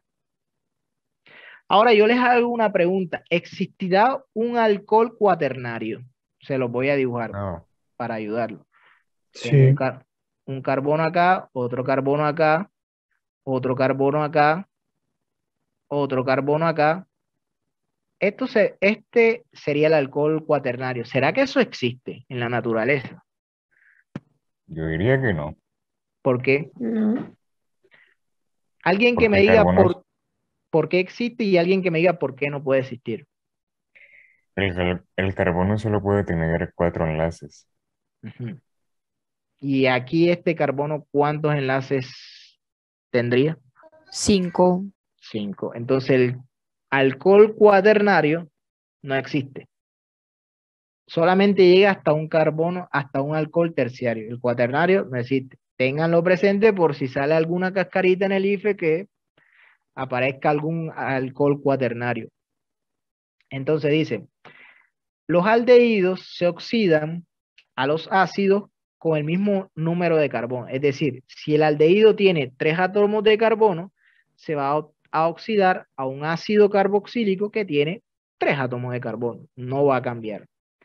Ahora yo les hago una pregunta. ¿Existirá un alcohol cuaternario? Se los voy a dibujar no. para ayudarlo. Sí. Tengo un, car un carbono acá, otro carbono acá, otro carbono acá, otro carbono acá. Esto se, este sería el alcohol cuaternario. ¿Será que eso existe en la naturaleza? Yo diría que no. ¿Por qué? No. Alguien Porque que me diga carbonos, por, por qué existe y alguien que me diga por qué no puede existir. el, el carbono solo puede tener cuatro enlaces. Uh-huh. Y aquí este carbono, ¿cuántos enlaces tendría? Cinco. Cinco. Entonces el alcohol cuaternario no existe. Solamente llega hasta un carbono, hasta un alcohol terciario. El cuaternario no existe. Ténganlo presente por si sale alguna cascarita en el I F E que aparezca algún alcohol cuaternario. Entonces dice, los aldehídos se oxidan a los ácidos con el mismo número de carbono. Es decir, si el aldehído tiene tres átomos de carbono, se va a, a oxidar a un ácido carboxílico que tiene tres átomos de carbono. No va a cambiar.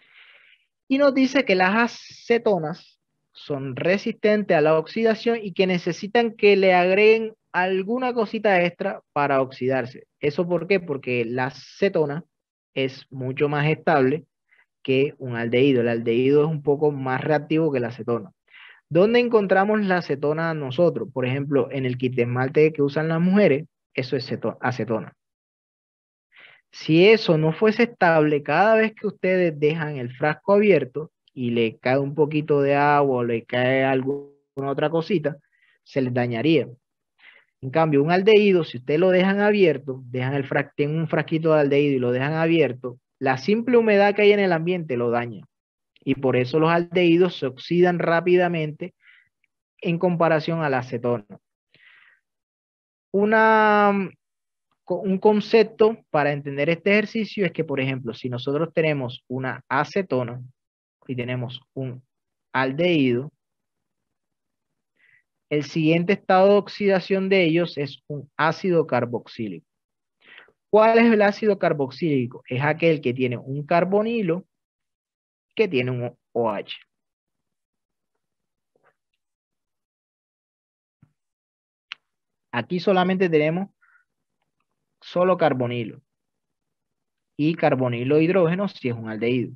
Y nos dice que las acetonas son resistentes a la oxidación y que necesitan que le agreguen alguna cosita extra para oxidarse. ¿Eso por qué? Porque la acetona es mucho más estable que un aldehído. El aldehído es un poco más reactivo que la acetona. ¿Dónde encontramos la acetona nosotros? Por ejemplo, en el kit de esmalte que usan las mujeres, eso es acetona. Si eso no fuese estable, cada vez que ustedes dejan el frasco abierto y le cae un poquito de agua o le cae alguna otra cosita, se les dañaría. En cambio, un aldehído, si ustedes lo dejan abierto, dejan el fra tienen un frasquito de aldehído y lo dejan abierto, la simple humedad que hay en el ambiente lo daña. Y por eso los aldehídos se oxidan rápidamente en comparación a la acetona. Una, un concepto para entender este ejercicio es que, por ejemplo, si nosotros tenemos una acetona y tenemos un aldehído, el siguiente estado de oxidación de ellos es un ácido carboxílico. ¿Cuál es el ácido carboxílico? Es aquel que tiene un carbonilo que tiene un OH. Aquí solamente tenemos solo carbonilo. Y carbonilo de hidrógeno si es un aldehído.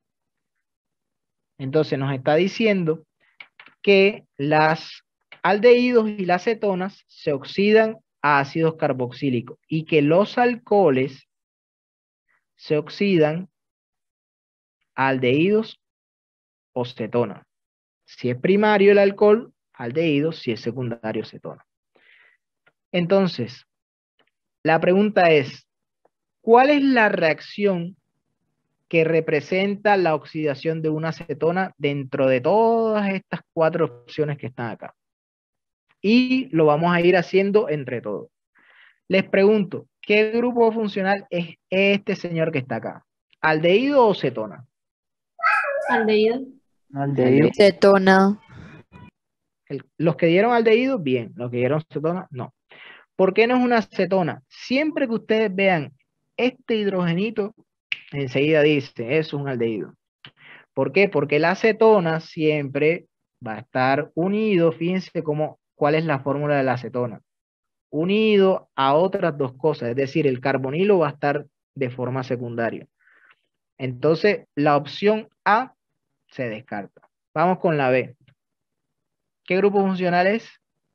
Entonces nos está diciendo que las aldehídos y las cetonas se oxidan a ácidos carboxílicos y que los alcoholes se oxidan a aldehídos o cetona. Si es primario el alcohol, aldehído; si es secundario, cetona. Entonces, la pregunta es, ¿cuál es la reacción que representa la oxidación de una acetona dentro de todas estas cuatro opciones que están acá? Y lo vamos a ir haciendo entre todos. Les pregunto, ¿qué grupo funcional es este señor que está acá? ¿Aldehído o cetona? Aldehído. Aldehído. Cetona. El, los que dieron aldehído, bien. Los que dieron cetona, no. ¿Por qué no es una acetona? Siempre que ustedes vean este hidrogenito, enseguida dice, eso es un aldehído. ¿Por qué? Porque la acetona siempre va a estar unido, fíjense cómo, cuál es la fórmula de la acetona. Unido a otras dos cosas, es decir, el carbonilo va a estar de forma secundaria. Entonces, la opción A se descarta. Vamos con la B. ¿Qué grupo funcional es?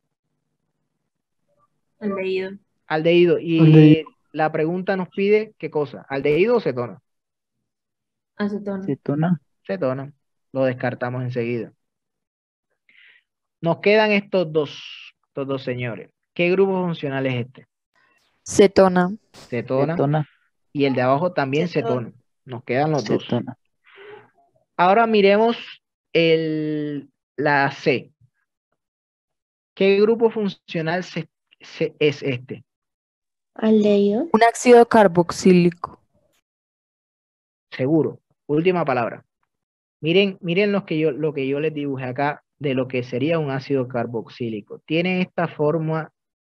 Aldehído. Aldehído. Y Aldehído. la pregunta nos pide, ¿qué cosa? ¿Aldehído o cetona? Acetona. Cetona. Cetona. Lo descartamos enseguida. Nos quedan estos dos, estos dos señores. ¿Qué grupo funcional es este? Cetona. Cetona. Cetona. Y el de abajo también Cetona. cetona. Nos quedan los dos. Cetona. Ahora miremos el, la C. ¿Qué grupo funcional se, se, es este? Aldehído. Un ácido carboxílico. Seguro. Última palabra. Miren, miren lo que yo, lo que yo les dibujé acá de lo que sería un ácido carboxílico. Tiene esta forma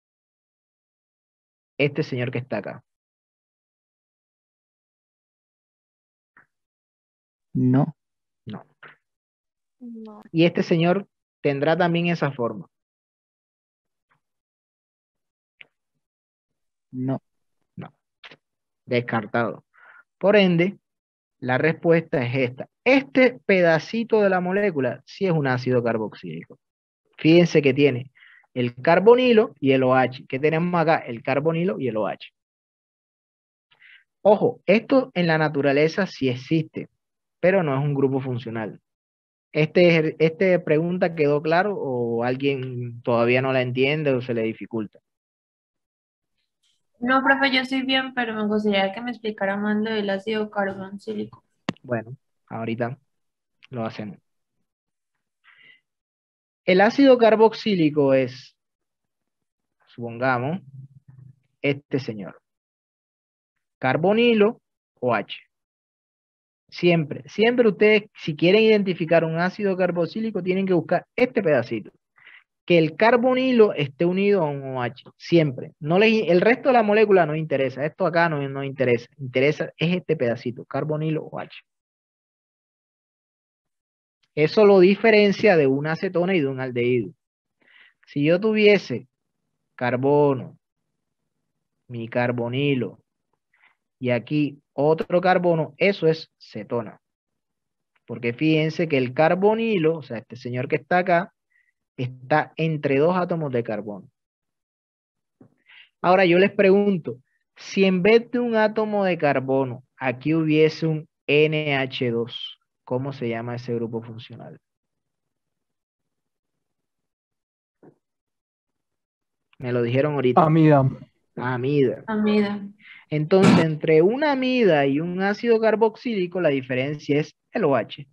este señor que está acá. No. No. No. Y este señor tendrá también esa forma. No. No. Descartado. Por ende, la respuesta es esta. Este pedacito de la molécula sí es un ácido carboxílico. Fíjense que tiene el carbonilo y el OH. ¿Qué tenemos acá? El carbonilo y el OH. Ojo, esto en la naturaleza sí existe, pero no es un grupo funcional. Este, este pregunta ¿quedó claro o alguien todavía no la entiende o se le dificulta? No, profe, yo estoy bien, pero me gustaría que me explicara más lo del ácido carboxílico. Bueno, ahorita lo hacemos. El ácido carboxílico es, supongamos, este señor. Carbonilo OH. Siempre, siempre ustedes, si quieren identificar un ácido carboxílico, tienen que buscar este pedacito. Que el carbonilo esté unido a un OH. Siempre. No le, el resto de la molécula no interesa. Esto acá no, no interesa. Interesa es este pedacito, carbonilo OH. Eso lo diferencia de una acetona y de un aldehído. Si yo tuviese carbono, mi carbonilo, y aquí otro carbono, eso es cetona. Porque fíjense que el carbonilo, o sea, este señor que está acá, está entre dos átomos de carbono. Ahora yo les pregunto, si en vez de un átomo de carbono, aquí hubiese un N H dos, ¿cómo se llama ese grupo funcional? Me lo dijeron ahorita. Amida. Amida. Amida. Entonces, entre una amida y un ácido carboxílico, la diferencia es el OH.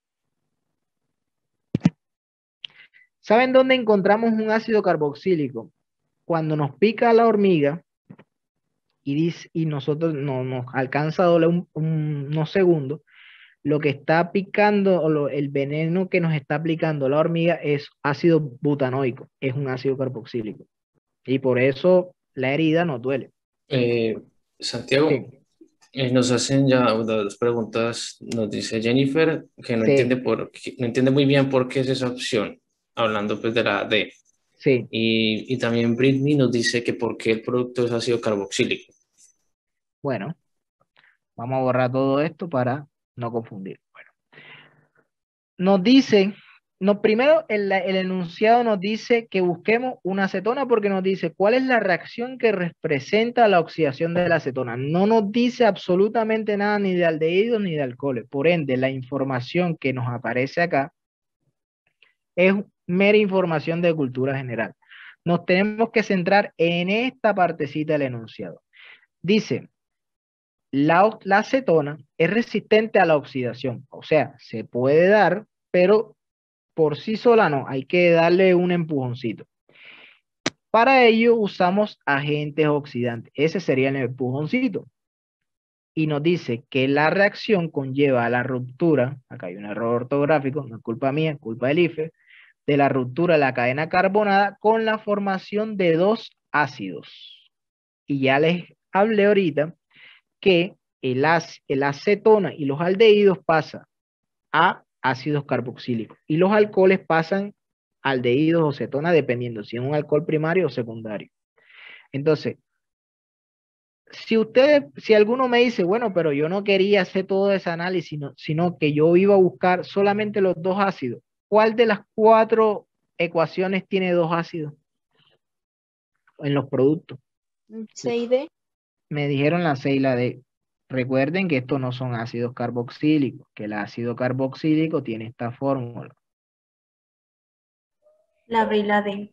¿Saben dónde encontramos un ácido carboxílico? Cuando nos pica la hormiga y, dice, y nosotros no, nos alcanza a doler un, un, unos segundos, lo que está picando, o lo, el veneno que nos está aplicando la hormiga es ácido butanoico, es un ácido carboxílico. Y por eso la herida nos duele. Eh, Santiago, Sí. eh, nos hacen ya dos preguntas. Nos dice Jennifer que no Sí. entiende por qué- no entiende muy bien por qué es esa opción, hablando pues de la D. Sí. Y, y también Britney nos dice que por qué el producto es ácido carboxílico. Bueno, vamos a borrar todo esto para no confundir. Bueno, nos dice, no, primero el, el enunciado nos dice que busquemos una acetona porque nos dice cuál es la reacción que representa la oxidación de la acetona. No nos dice absolutamente nada ni de aldehídos ni de alcoholes. Por ende, la información que nos aparece acá es mera información de cultura general. Nos tenemos que centrar en esta partecita del enunciado. Dice, la, la acetona es resistente a la oxidación, o sea, se puede dar, pero por sí sola no, hay que darle un empujoncito. Para ello usamos agentes oxidantes, ese sería el empujoncito. Y nos dice que la reacción conlleva a la ruptura, acá hay un error ortográfico, no es culpa mía, es culpa del I F E, de la ruptura de la cadena carbonada con la formación de dos ácidos. Y ya les hablé ahorita que el, el acetona y los aldehídos pasan a ácidos carboxílicos y los alcoholes pasan a aldehídos o cetona dependiendo si es un alcohol primario o secundario. Entonces, si usted, si alguno me dice, bueno, pero yo no quería hacer todo ese análisis, sino, sino que yo iba a buscar solamente los dos ácidos, ¿cuál de las cuatro ecuaciones tiene dos ácidos en los productos? C y D. Me dijeron la C y la D. Recuerden que estos no son ácidos carboxílicos, que el ácido carboxílico tiene esta fórmula. La B y la D.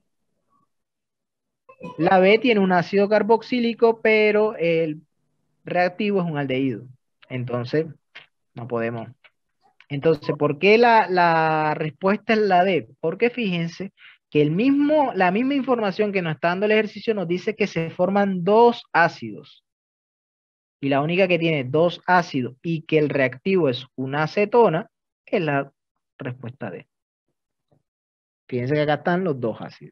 La B tiene un ácido carboxílico, pero el reactivo es un aldehído. Entonces, no podemos. Entonces, ¿por qué la, la respuesta es la D? Porque fíjense que el mismo, la misma información que nos está dando el ejercicio nos dice que se forman dos ácidos. Y la única que tiene dos ácidos y que el reactivo es una acetona es la respuesta D. Fíjense que acá están los dos ácidos.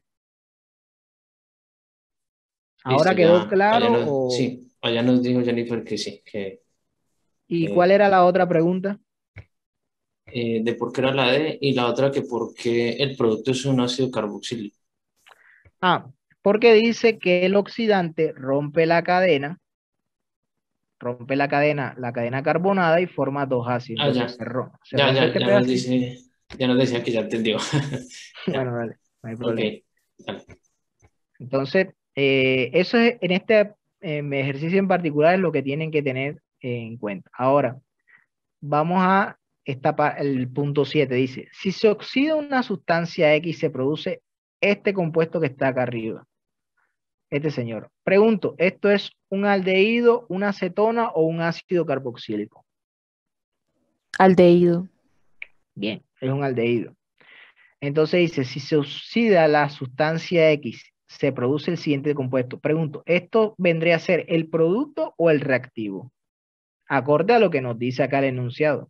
¿Ahora Listo, quedó ya, claro? allá nos, o... sí, allá nos dijo Jennifer que sí, que ¿Y eh, cuál era la otra pregunta? eh, de por qué era la D y la otra que por qué el producto es un ácido carboxílico. Ah, porque dice que el oxidante rompe la cadena, rompe la cadena, la cadena carbonada y forma dos ácidos. Ah, ya, Entonces se, rom se ya, rompe ya, este ya nos pedacito. dice, ya nos decía que ya entendió. Ya, Bueno, dale, no hay ok, problema. dale. Entonces, eh, eso es, en este eh, ejercicio en particular es lo que tienen que tener eh, en cuenta. Ahora, vamos a esta, el punto siete, dice, si se oxida una sustancia X, se produce este compuesto que está acá arriba. Este señor. Pregunto, ¿esto es un aldehído, una acetona o un ácido carboxílico? Aldehído. Bien, es un aldehído. Entonces dice, si se oxida la sustancia X, se produce el siguiente compuesto. Pregunto, ¿esto vendría a ser el producto o el reactivo? Acorde a lo que nos dice acá el enunciado.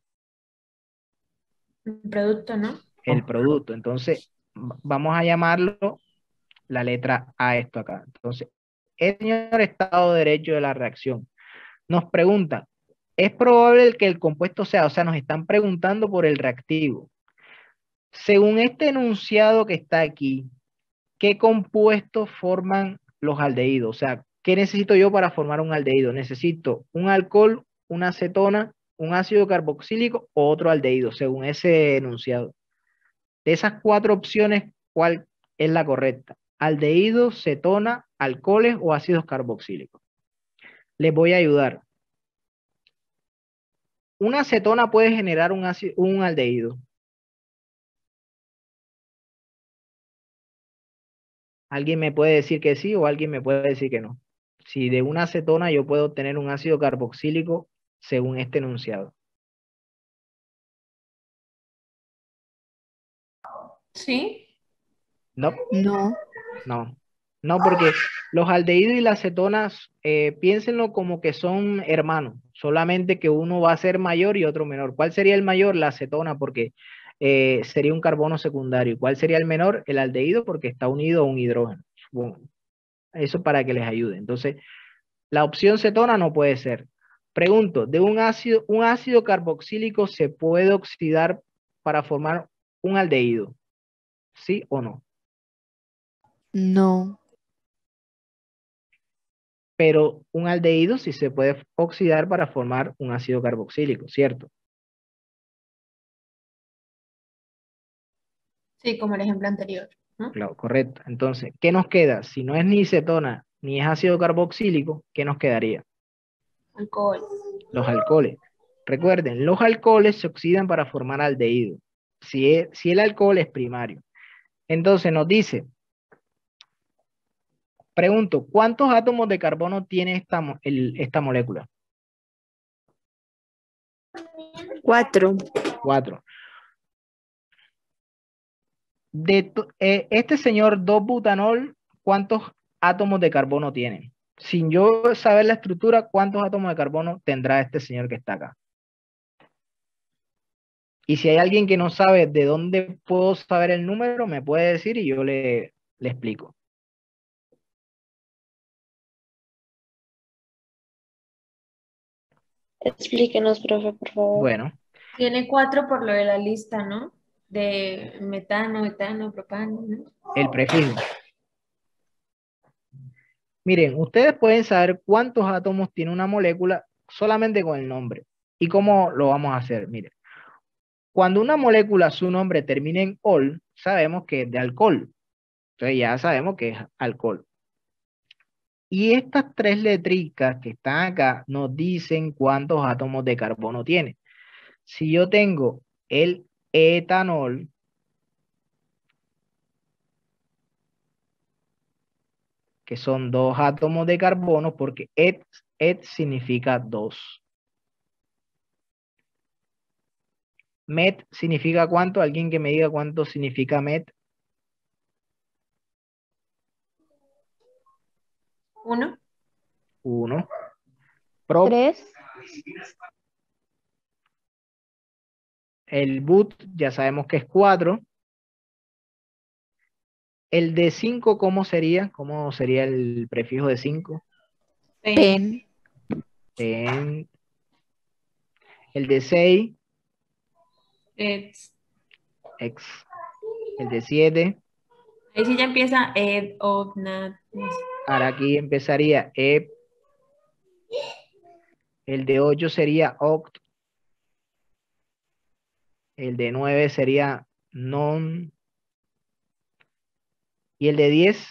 El producto, ¿no? El producto. Entonces, vamos a llamarlo la letra A esto acá. Entonces, el señor estado de derecho de la reacción nos pregunta, ¿es probable que el compuesto sea? O sea, nos están preguntando por el reactivo. Según este enunciado que está aquí, ¿qué compuestos forman los aldehídos? O sea, ¿qué necesito yo para formar un aldehído? Necesito un alcohol, una acetona un ácido carboxílico o otro aldehído, según ese enunciado. De esas cuatro opciones, ¿cuál es la correcta? Aldehído, cetona, alcoholes o ácidos carboxílicos. Les voy a ayudar. Una cetona puede generar un, ácido, un aldehído. Alguien me puede decir que sí o alguien me puede decir que no. Si de una acetona yo puedo obtener un ácido carboxílico según este enunciado. ¿Sí? No, No. no. No, porque los aldehídos y las cetonas, eh, piénsenlo como que son hermanos, solamente que uno va a ser mayor y otro menor. ¿Cuál sería el mayor? La acetona, porque eh, sería un carbono secundario. ¿Cuál sería el menor? El aldehído, porque está unido a un hidrógeno. Bueno, eso para que les ayude. Entonces, la opción cetona no puede ser. Pregunto, ¿de un ácido, un ácido carboxílico se puede oxidar para formar un aldehído? ¿Sí o no? No. Pero un aldehído sí se puede oxidar para formar un ácido carboxílico, ¿cierto? Sí, como el ejemplo anterior, ¿no? Claro, correcto. Entonces, ¿qué nos queda? Si no es ni cetona ni es ácido carboxílico, ¿qué nos quedaría? Alcohol. Los alcoholes. Recuerden, los alcoholes se oxidan para formar aldehído. Si, es, si el alcohol es primario. Entonces nos dice, pregunto, ¿cuántos átomos de carbono tiene esta, mo- el- esta molécula? Cuatro. Cuatro. De to- eh, este señor dos butanol, ¿cuántos átomos de carbono tiene? Sin yo saber la estructura, ¿cuántos átomos de carbono tendrá este señor que está acá? Y si hay alguien que no sabe de dónde puedo saber el número, me puede decir y yo le, le explico. Explíquenos, profe, por favor. Bueno, Tiene cuatro por lo de la lista, ¿no? De metano, etano, propano, ¿no? el prefijo. Miren, ustedes pueden saber cuántos átomos tiene una molécula solamente con el nombre. ¿Y cómo lo vamos a hacer? Miren, cuando una molécula, su nombre termina en ol, sabemos que es de alcohol. Entonces ya sabemos que es alcohol. Y estas tres letricas que están acá nos dicen cuántos átomos de carbono tiene. Si yo tengo el etanol, que son dos átomos de carbono, porque et, et significa dos. Met significa cuánto. ¿Alguien que me diga cuánto significa met? Uno. Uno. Prop, Tres. el but, ya sabemos que es cuatro. El de cinco, ¿cómo sería? ¿Cómo sería el prefijo de cinco? Pen. Ten. El de seis, Ex. ex. El de siete, Ahí sí ya empieza ed, od, nat. no sé. ahora aquí empezaría ep. El de ocho sería oct. El de nueve sería non. Y el de diez,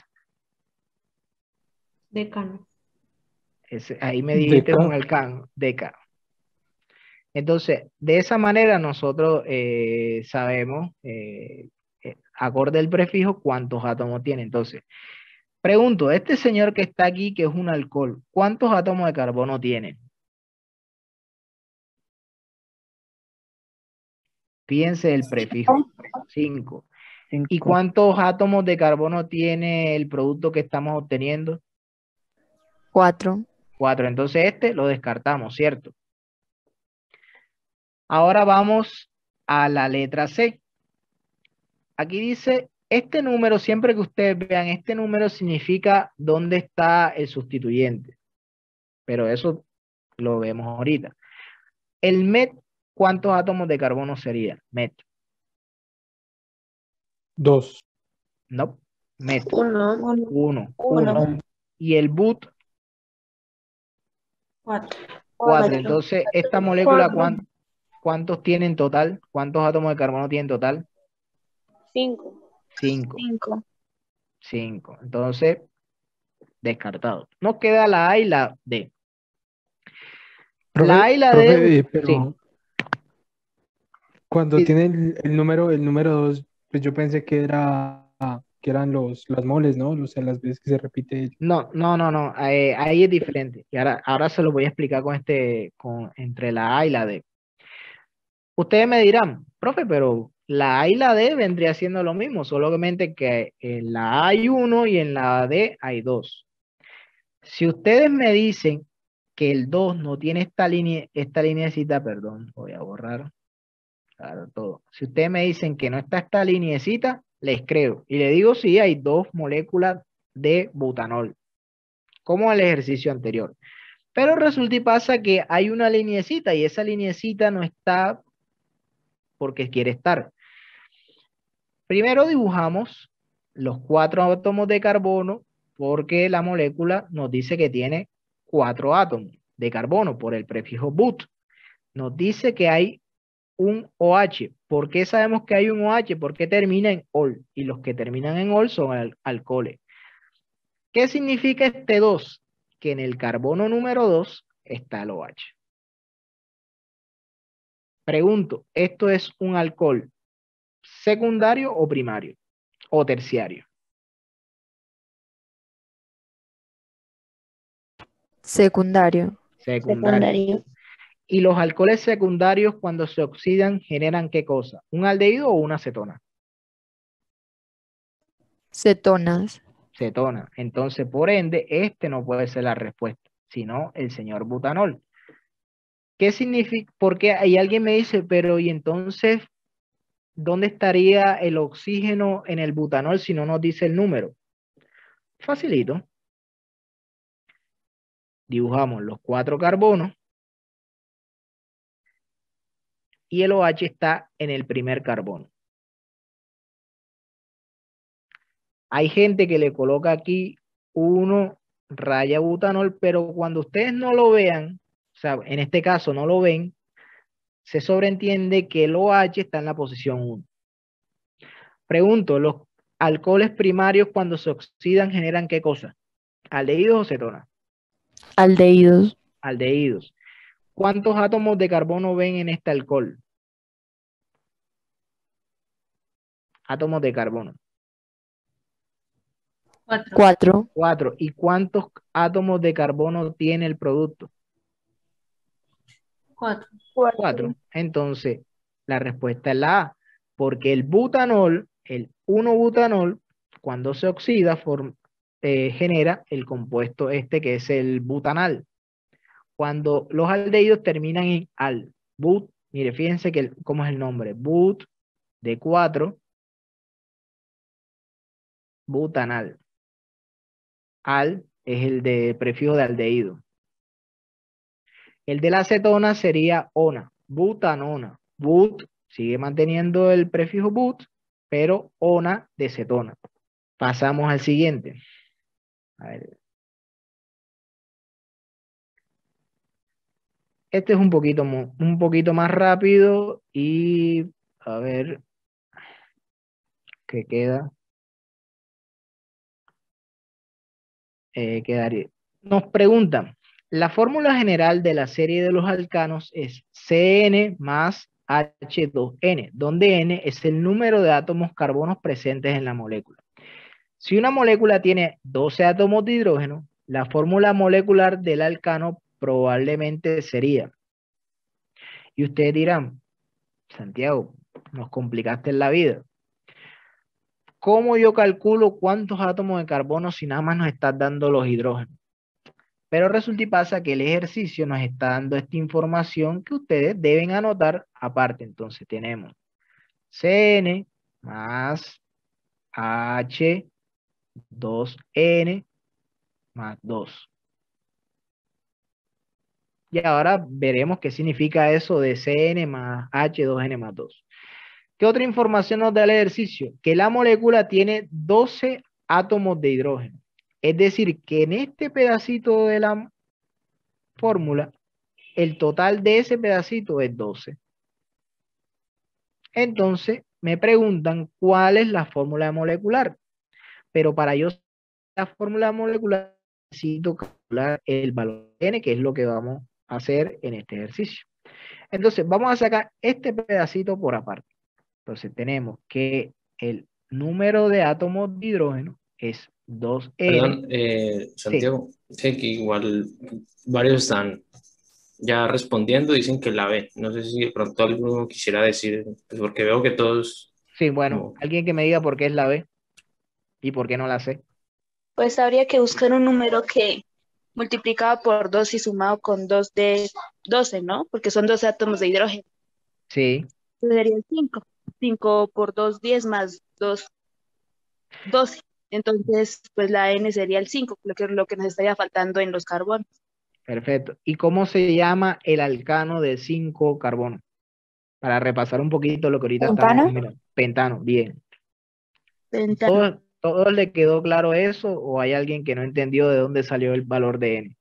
Decano. ese, ahí me dijiste Deca. un alcano, deca. Entonces, de esa manera nosotros eh, sabemos, eh, eh, acorde el prefijo, cuántos átomos tiene. Entonces, pregunto, este señor que está aquí, que es un alcohol, ¿cuántos átomos de carbono tiene? Piense el prefijo, cinco. ¿Y Cinco. cuántos átomos de carbono tiene el producto que estamos obteniendo? Cuatro. cuatro. Entonces este lo descartamos, ¿cierto? Ahora vamos a la letra C. Aquí dice, este número, siempre que ustedes vean, este número significa dónde está el sustituyente. Pero eso lo vemos ahorita. El met, ¿cuántos átomos de carbono sería? Met. Dos. No, met. Uno. Uno. Uno. Uno. Y el but, Cuatro. Cuatro. Entonces, esta molécula, Cuatro. ¿cuán- ¿cuántos tiene en total? ¿Cuántos átomos de carbono tiene en total? Cinco. Cinco. Cinco. Cinco. Entonces, descartado. Nos queda la A y la D. Profe, La A y la profe, D, eh, pero sí. cuando Sí. tiene el, el número, el número dos, pues yo pensé que era que eran los, las moles, ¿no? O sea, las veces que se repite. No, no, no, no. eh, ahí es diferente. Y ahora, ahora se lo voy a explicar con este, con, entre la A y la D. Ustedes me dirán, profe, pero la A y la D vendría siendo lo mismo, solamente que en la A hay uno y en la D hay dos. Si ustedes me dicen que el dos no tiene esta línea, esta lineecita, perdón, voy a borrar claro, todo. Si ustedes me dicen que no está esta lineecita, les creo. Y le digo sí, hay dos moléculas de butanol, como el ejercicio anterior. Pero resulta y pasa que hay una lineecita y esa lineecita no está porque quiere estar. Primero dibujamos los cuatro átomos de carbono porque la molécula nos dice que tiene cuatro átomos de carbono por el prefijo but. Nos dice que hay un OH. ¿Por qué sabemos que hay un OH? Porque termina en ol y los que terminan en ol son al alcoholes. ¿Qué significa este dos? Que en el carbono número dos está el OH. Pregunto, ¿esto es un alcohol secundario o primario? ¿O terciario? Secundario. Secundario. Secundario. ¿Y los alcoholes secundarios cuando se oxidan generan qué cosa? ¿Un aldehído o una cetona? Cetonas. Cetona. Entonces, por ende, este no puede ser la respuesta, sino el señor butanol. ¿Qué significa? Porque hay alguien me dice, pero ¿y entonces dónde estaría el oxígeno en el butanol si no nos dice el número? Facilito. Dibujamos los cuatro carbonos y el OH está en el primer carbono. Hay gente que le coloca aquí uno raya butanol, pero cuando ustedes no lo vean, o sea, en este caso no lo ven, se sobreentiende que el OH está en la posición uno. Pregunto, ¿los alcoholes primarios cuando se oxidan generan qué cosa? ¿Aldehídos o cetonas? Aldehídos. Aldehídos. ¿Cuántos átomos de carbono ven en este alcohol? Átomos de carbono. Cuatro. Cuatro. Cuatro. ¿Y cuántos átomos de carbono tiene el producto? Cuatro. Cuatro. Entonces, la respuesta es la A, porque el butanol, el uno butanol, cuando se oxida, form, eh, genera el compuesto este que es el butanal. Cuando los aldehídos terminan en al, but, mire, fíjense que el, cómo es el nombre, but de cuatro, butanal. Al es el de prefijo de aldehído. El de la acetona sería ona, butanona. But sigue manteniendo el prefijo but, pero ona de cetona. Pasamos al siguiente. A ver. Este es un poquito, un poquito más rápido y a ver qué queda. Eh, quedaría. Nos preguntan, la fórmula general de la serie de los alcanos es C N más H dos N, donde N es el número de átomos carbonos presentes en la molécula. Si una molécula tiene doce átomos de hidrógeno, la fórmula molecular del alcano probablemente sería. Y ustedes dirán, Santiago, nos complicaste la vida. ¿Cómo yo calculo cuántos átomos de carbono si nada más nos estás dando los hidrógenos? Pero resulta y pasa que el ejercicio nos está dando esta información que ustedes deben anotar aparte. Entonces tenemos C N más H dos N más dos. Y ahora veremos qué significa eso de C N más H dos N más dos. ¿Qué otra información nos da el ejercicio? Que la molécula tiene doce átomos de hidrógeno. Es decir, que en este pedacito de la fórmula el total de ese pedacito es doce. Entonces, me preguntan cuál es la fórmula molecular. Pero para yo saber la fórmula molecular, necesito calcular el valor de N, que es lo que vamos a hacer en este ejercicio. Entonces, vamos a sacar este pedacito por aparte. Entonces, tenemos que el número de átomos de hidrógeno es dos N. Perdón, eh, Santiago, sé que igual varios están ya respondiendo, dicen que la B. No sé si de pronto alguno quisiera decir, pues porque veo que todos... Sí, bueno, como- alguien que me diga por qué es la B y por qué no la C. Pues habría que buscar un número que multiplicado por dos y sumado con dos de doce, ¿no? Porque son doce átomos de hidrógeno. Sí, Entonces sería cinco. cinco por dos, diez más dos, doce. Entonces, pues la N sería el cinco, lo que, lo que nos estaría faltando en los carbonos. perfecto. ¿Y cómo se llama el alcano de cinco carbono? Para repasar un poquito lo que ahorita ¿Pentano? estábamos mirando. Pentano, bien. Pentano. ¿Todos, todos le quedó claro eso o hay alguien que no entendió de dónde salió el valor de N?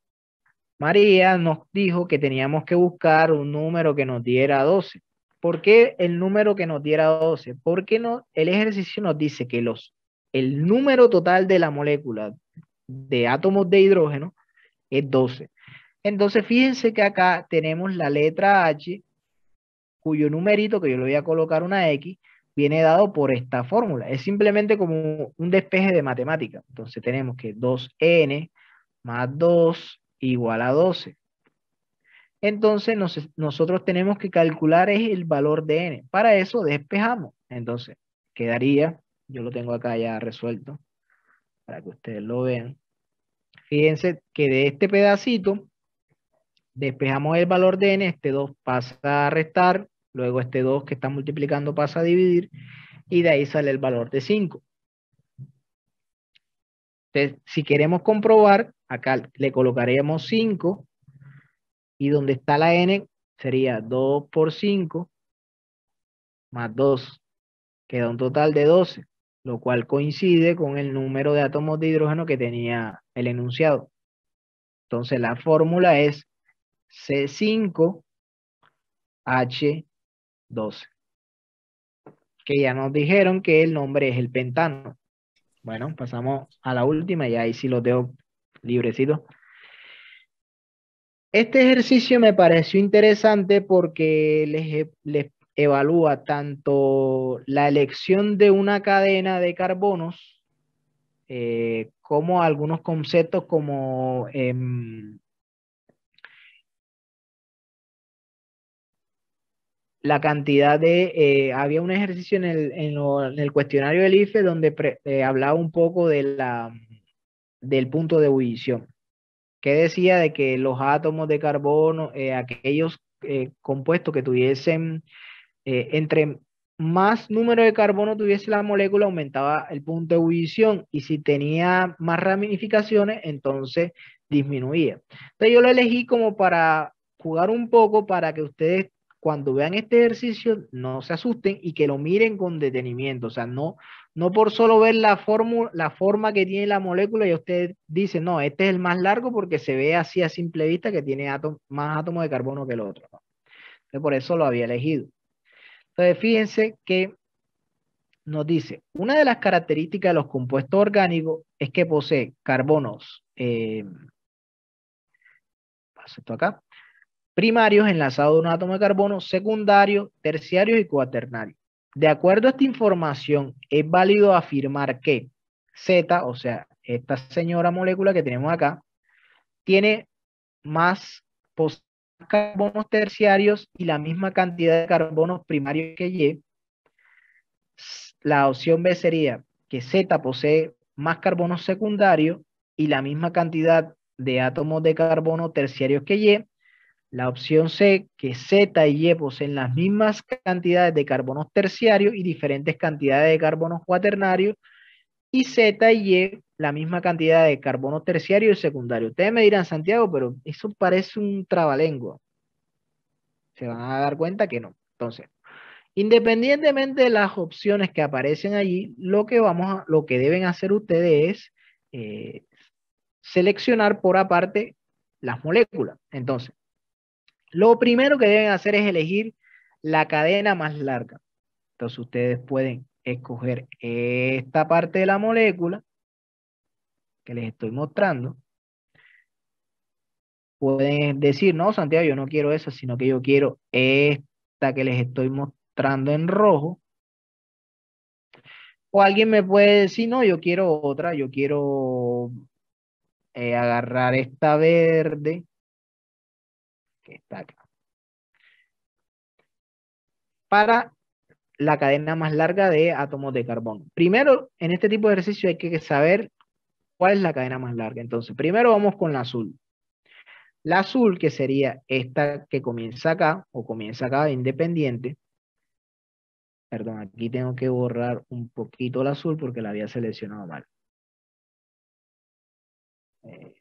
María nos dijo que teníamos que buscar un número que nos diera doce. ¿Por qué el número que nos diera doce? Porque no, el ejercicio nos dice que los, el número total de la molécula de átomos de hidrógeno es doce. Entonces, fíjense que acá tenemos la letra H, cuyo numerito, que yo le voy a colocar una X, viene dado por esta fórmula. Es simplemente como un despeje de matemática. Entonces, tenemos que dos N más dos igual a doce. Entonces, nos, nosotros tenemos que calcular es el valor de N. Para eso, despejamos. Entonces, quedaría, yo lo tengo acá ya resuelto, para que ustedes lo vean. Fíjense que de este pedacito, despejamos el valor de N, este dos pasa a restar, luego este dos que está multiplicando pasa a dividir, y de ahí sale el valor de cinco. Entonces, si queremos comprobar, acá le colocaremos cinco, y donde está la N sería dos por cinco, más dos, queda un total de doce, lo cual coincide con el número de átomos de hidrógeno que tenía el enunciado. Entonces, la fórmula es C cinco H doce. Que ya nos dijeron que el nombre es el pentano. Bueno, pasamos a la última y ahí sí los dejo librecitos. Este ejercicio me pareció interesante porque les, les evalúa tanto la elección de una cadena de carbonos eh, como algunos conceptos como eh, la cantidad de, eh, había un ejercicio en el, en, lo, en el cuestionario del I F E donde pre, eh, hablaba un poco de la, del punto de ebullición, que decía de que los átomos de carbono, eh, aquellos eh, compuestos que tuviesen, eh, entre más número de carbono tuviese la molécula, aumentaba el punto de ebullición, y si tenía más ramificaciones, entonces disminuía. Entonces yo lo elegí como para jugar un poco, para que ustedes cuando vean este ejercicio no se asusten y que lo miren con detenimiento. O sea, no, no por solo ver la, fórmula, la forma que tiene la molécula y ustedes dicen, no, este es el más largo porque se ve así a simple vista que tiene átom más átomos de carbono que el otro, ¿no? Entonces, por eso lo había elegido. Entonces, fíjense que nos dice, una de las características de los compuestos orgánicos es que posee carbonos, eh, paso esto acá, primarios enlazados a un átomo de carbono, secundarios, terciarios y cuaternarios. De acuerdo a esta información, es válido afirmar que Z, o sea, esta señora molécula que tenemos acá, tiene más carbonos terciarios y la misma cantidad de carbonos primarios que Y. La opción B sería que Z posee más carbonos secundarios y la misma cantidad de átomos de carbono terciarios que Y. La opción C, que Z y Y poseen las mismas cantidades de carbonos terciarios y diferentes cantidades de carbonos cuaternarios. Y Z y Y, la misma cantidad de carbonos terciarios y secundarios. Ustedes me dirán, Santiago, pero eso parece un trabalengua. Se van a dar cuenta que no. Entonces, independientemente de las opciones que aparecen allí, lo que, vamos a, lo que deben hacer ustedes es eh, seleccionar por aparte las moléculas. Entonces, Lo primero que deben hacer es elegir la cadena más larga. Entonces ustedes pueden escoger esta parte de la molécula que les estoy mostrando. Pueden decir, no, Santiago, yo no quiero esa, sino que yo quiero esta que les estoy mostrando en rojo. O alguien me puede decir, no, yo quiero otra, yo quiero eh, agarrar esta verde que está acá. Para la cadena más larga de átomos de carbono. Primero, en este tipo de ejercicio hay que saber cuál es la cadena más larga. Entonces, primero vamos con la azul. La azul, que sería esta que comienza acá, o comienza acá, independiente. Perdón, aquí tengo que borrar un poquito el azul porque la había seleccionado mal. Eh,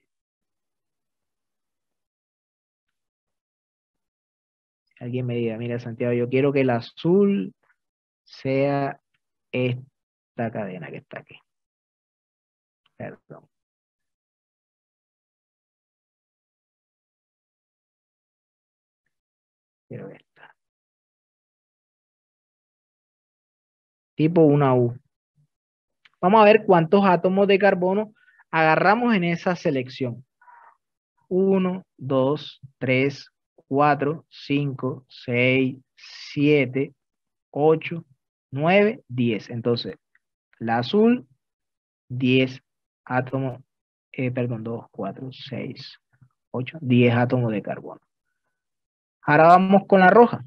alguien me diga, mira Santiago, yo quiero que el azul sea esta cadena que está aquí. Perdón. Quiero esta. Tipo una U. Vamos a ver cuántos átomos de carbono agarramos en esa selección. uno, dos, tres, cuatro, cinco, seis, siete, ocho, nueve, diez. Entonces, la azul, diez átomos, eh, perdón, dos, cuatro, seis, ocho, diez átomos de carbono. Ahora vamos con la roja.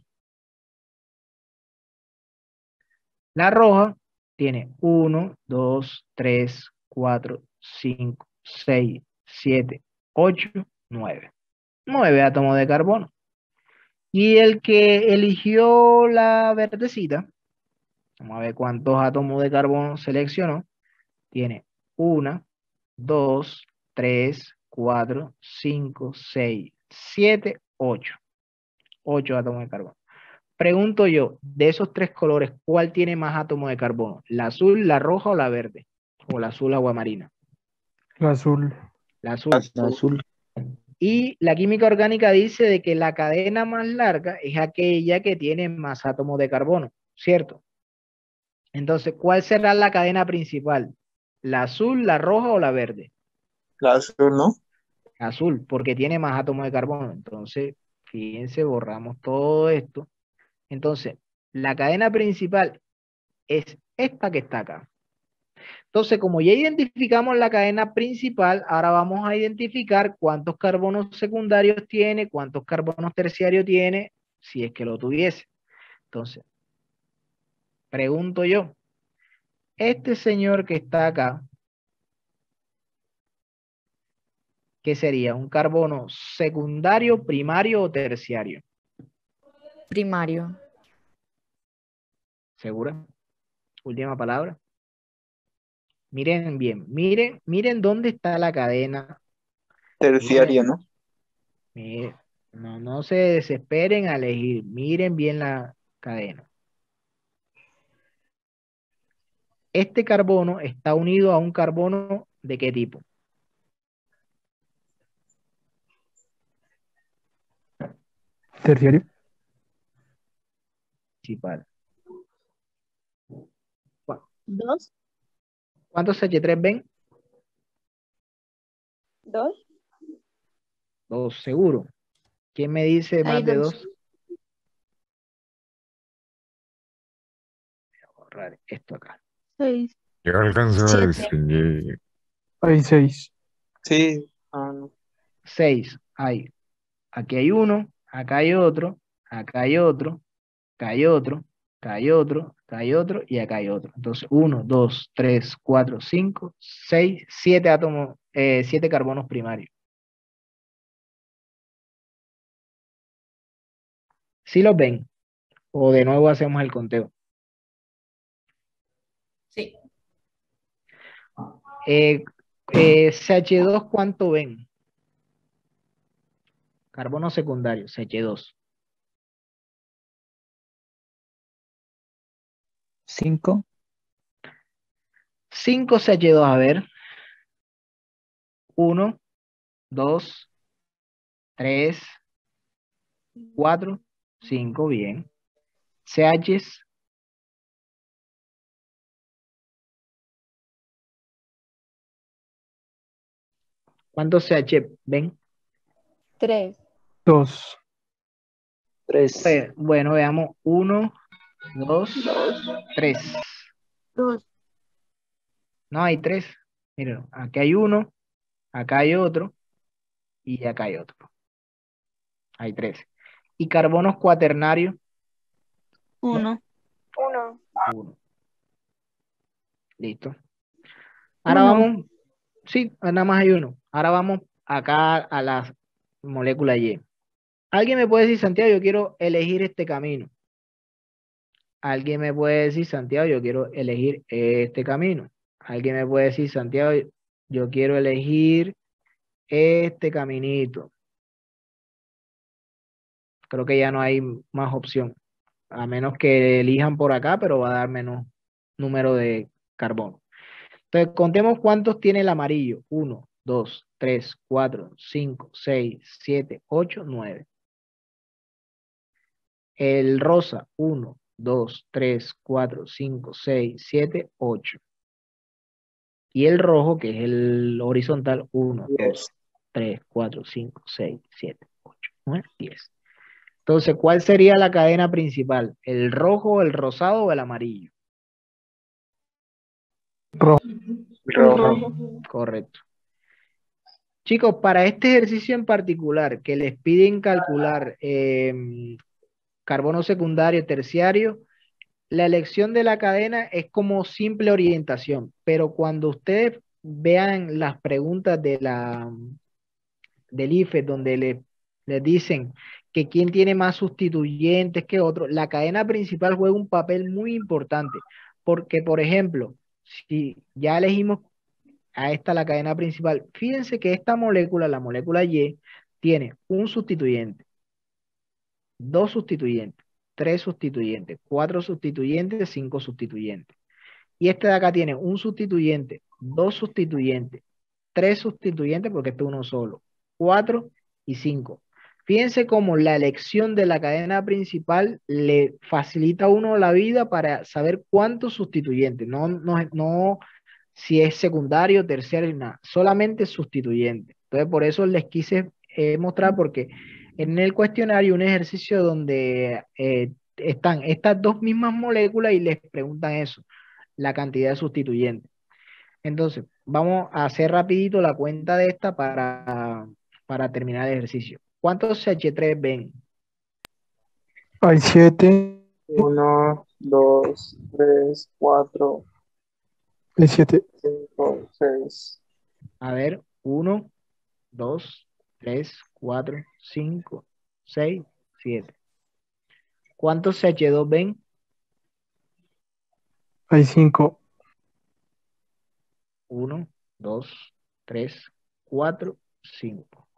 La roja tiene uno, dos, tres, cuatro, cinco, seis, siete, ocho, nueve. nueve átomos de carbono. Y el que eligió la verdecita, vamos a ver cuántos átomos de carbono seleccionó, tiene uno, dos, tres, cuatro, cinco, seis, siete, ocho. ocho átomos de carbono. Pregunto yo, de esos tres colores, ¿cuál tiene más átomos de carbono? ¿La azul, la roja o la verde? O la azul aguamarina. La azul. La azul. La azul. Y la química orgánica dice de que la cadena más larga es aquella que tiene más átomos de carbono, ¿cierto? Entonces, ¿cuál será la cadena principal? ¿La azul, la roja o la verde? La azul, ¿no? La azul, porque tiene más átomos de carbono. Entonces, fíjense, borramos todo esto. Entonces, la cadena principal es esta que está acá. Entonces, como ya identificamos la cadena principal, ahora vamos a identificar cuántos carbonos secundarios tiene, cuántos carbonos terciarios tiene, si es que lo tuviese. Entonces, pregunto yo, este señor que está acá, ¿qué sería? ¿Un carbono secundario, primario o terciario? Primario. ¿Segura? Última palabra. Miren bien, miren, miren dónde está la cadena. Terciario, ¿no? Miren, no, no se desesperen a elegir. Miren bien la cadena. Este carbono está unido a un carbono ¿de qué tipo? Terciario. Principal. Dos. ¿Cuántos H tres ven? Dos. Dos, seguro. ¿Quién me dice más Hay de dos. dos? Voy a borrar esto acá. Seis. Yo alcanzo a Siete. distinguir. Hay seis. Sí. Ah, no. Seis. Hay. Aquí hay uno, acá hay otro, acá hay otro, acá hay otro, acá hay otro, acá hay otro y acá hay otro. Entonces, uno, dos, tres, cuatro, cinco, seis, siete átomos, eh, siete carbonos primarios. ¿Sí los ven? O de nuevo hacemos el conteo. Sí. Eh, eh, C H dos, ¿cuánto ven? Carbono secundario, C H dos. Cinco. cinco C H dos, a ver. uno, dos, tres, cuatro, cinco, bien. C Hs, ¿cuántos C H ven? Tres. Dos. Tres. Pues, bueno, veamos. Uno, dos, tres. Dos. No, hay tres. Miren, aquí hay uno, acá hay otro y acá hay otro. Hay tres. ¿Y carbonos cuaternarios? Uno. Uno. Uno. Listo. Ahora Uno. vamos, sí, nada más hay uno. Ahora vamos acá a la molécula Y. ¿Alguien me puede decir, Santiago, yo quiero elegir este camino? ¿Alguien me puede decir, Santiago, yo quiero elegir este camino? ¿Alguien me puede decir, Santiago, yo quiero elegir este caminito? Creo que ya no hay más opción, a menos que elijan por acá, pero va a dar menos número de carbono. Entonces, contemos cuántos tiene el amarillo. uno, dos, tres, cuatro, cinco, seis, siete, ocho, nueve. El rosa, uno, dos, tres, cuatro, cinco, seis, siete, ocho. Y el rojo, que es el horizontal, uno, dos, tres, cuatro, cinco, seis, siete, ocho, nueve, diez. Entonces, ¿cuál sería la cadena principal? ¿El rojo, el rosado o el amarillo? Rojo. Rojo. Correcto. Chicos, para este ejercicio en particular, que les piden calcular eh, carbono secundario, terciario, la elección de la cadena es como simple orientación, pero cuando ustedes vean las preguntas de la, del I F E, donde le, les dicen que quién tiene más sustituyentes que otro, la cadena principal juega un papel muy importante, porque, por ejemplo, si ya elegimos a esta la cadena principal, fíjense que esta molécula, la molécula Y, tiene un sustituyente, dos sustituyentes, tres sustituyentes, cuatro sustituyentes, cinco sustituyentes. Y este de acá tiene un sustituyente, dos sustituyentes, tres sustituyentes, porque este es uno solo, cuatro y cinco. Fíjense cómo la elección de la cadena principal le facilita a uno la vida para saber cuántos sustituyentes, no, no, no si es secundario, terciario, nada, solamente sustituyente. Entonces, por eso les quise eh, mostrar, porque en el cuestionario un ejercicio donde eh, están estas dos mismas moléculas y les preguntan eso, la cantidad de sustituyentes. Entonces, vamos a hacer rapidito la cuenta de esta para, para terminar el ejercicio. ¿Cuántos C H tres ven? Hay siete. Uno, dos, tres, cuatro, Hay siete. cinco, seis. A ver, uno, dos, tres, cuatro, cinco, seis, siete. ¿Cuántos C H dos ven? Hay cinco. uno, dos, tres, cuatro, cinco.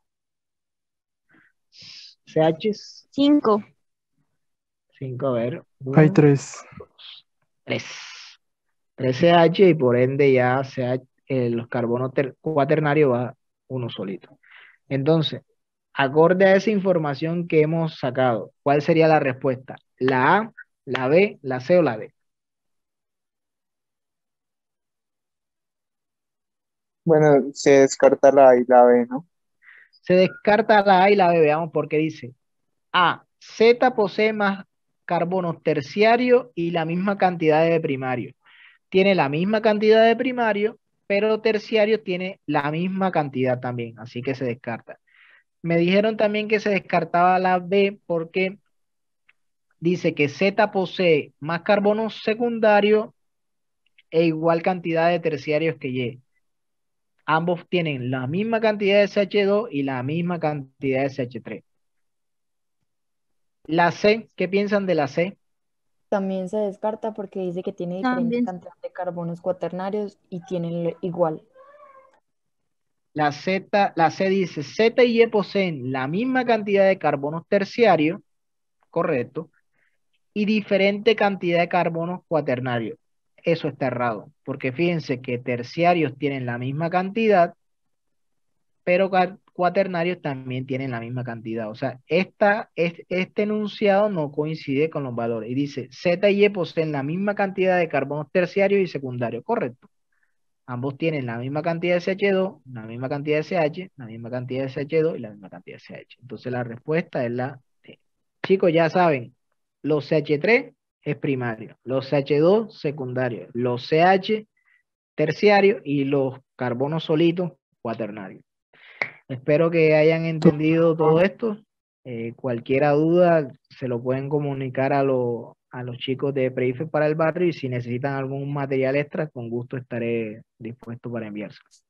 C Hs, Cinco. cinco, a ver. Hay uno, tres. dos, tres. tres C H y por ende ya C H, eh, los carbonos ter- cuaternarios va uno solito. Entonces, acorde a esa información que hemos sacado, ¿cuál sería la respuesta? ¿La A, la B, la C o la D? Bueno, se descarta la A y la B, ¿no? Se descarta la A y la B, veamos por qué dice. A, Z posee más carbonos terciarios y la misma cantidad de primario. Tiene la misma cantidad de primario, pero terciario tiene la misma cantidad también, así que se descarta. Me dijeron también que se descartaba la B porque dice que Z posee más carbonos secundarios e igual cantidad de terciarios que Y. Ambos tienen la misma cantidad de C H dos y la misma cantidad de C H tres. La C, ¿qué piensan de la C? También se descarta porque dice que tiene diferente También. cantidad de carbonos cuaternarios y tienen igual. La Z, la C dice Z y Y poseen la misma cantidad de carbonos terciarios, correcto, y diferente cantidad de carbonos cuaternarios. Eso está errado, porque fíjense que terciarios tienen la misma cantidad, pero cuaternarios también tienen la misma cantidad. O sea, esta, es- este enunciado no coincide con los valores. Y dice, Z y Y poseen la misma cantidad de carbonos terciarios y secundarios. Correcto. Ambos tienen la misma cantidad de C H dos, la misma cantidad de C H, la misma cantidad de C H dos y la misma cantidad de C H. Entonces la respuesta es la D. Chicos, ya saben, los C H tres es primario, los C H dos secundarios, los C H terciarios y los carbonos solitos cuaternarios. Espero que hayan entendido todo esto. Eh, cualquier duda se lo pueden comunicar a, los a los chicos de Preife para el barrio y si necesitan algún material extra, con gusto estaré dispuesto para enviárselo.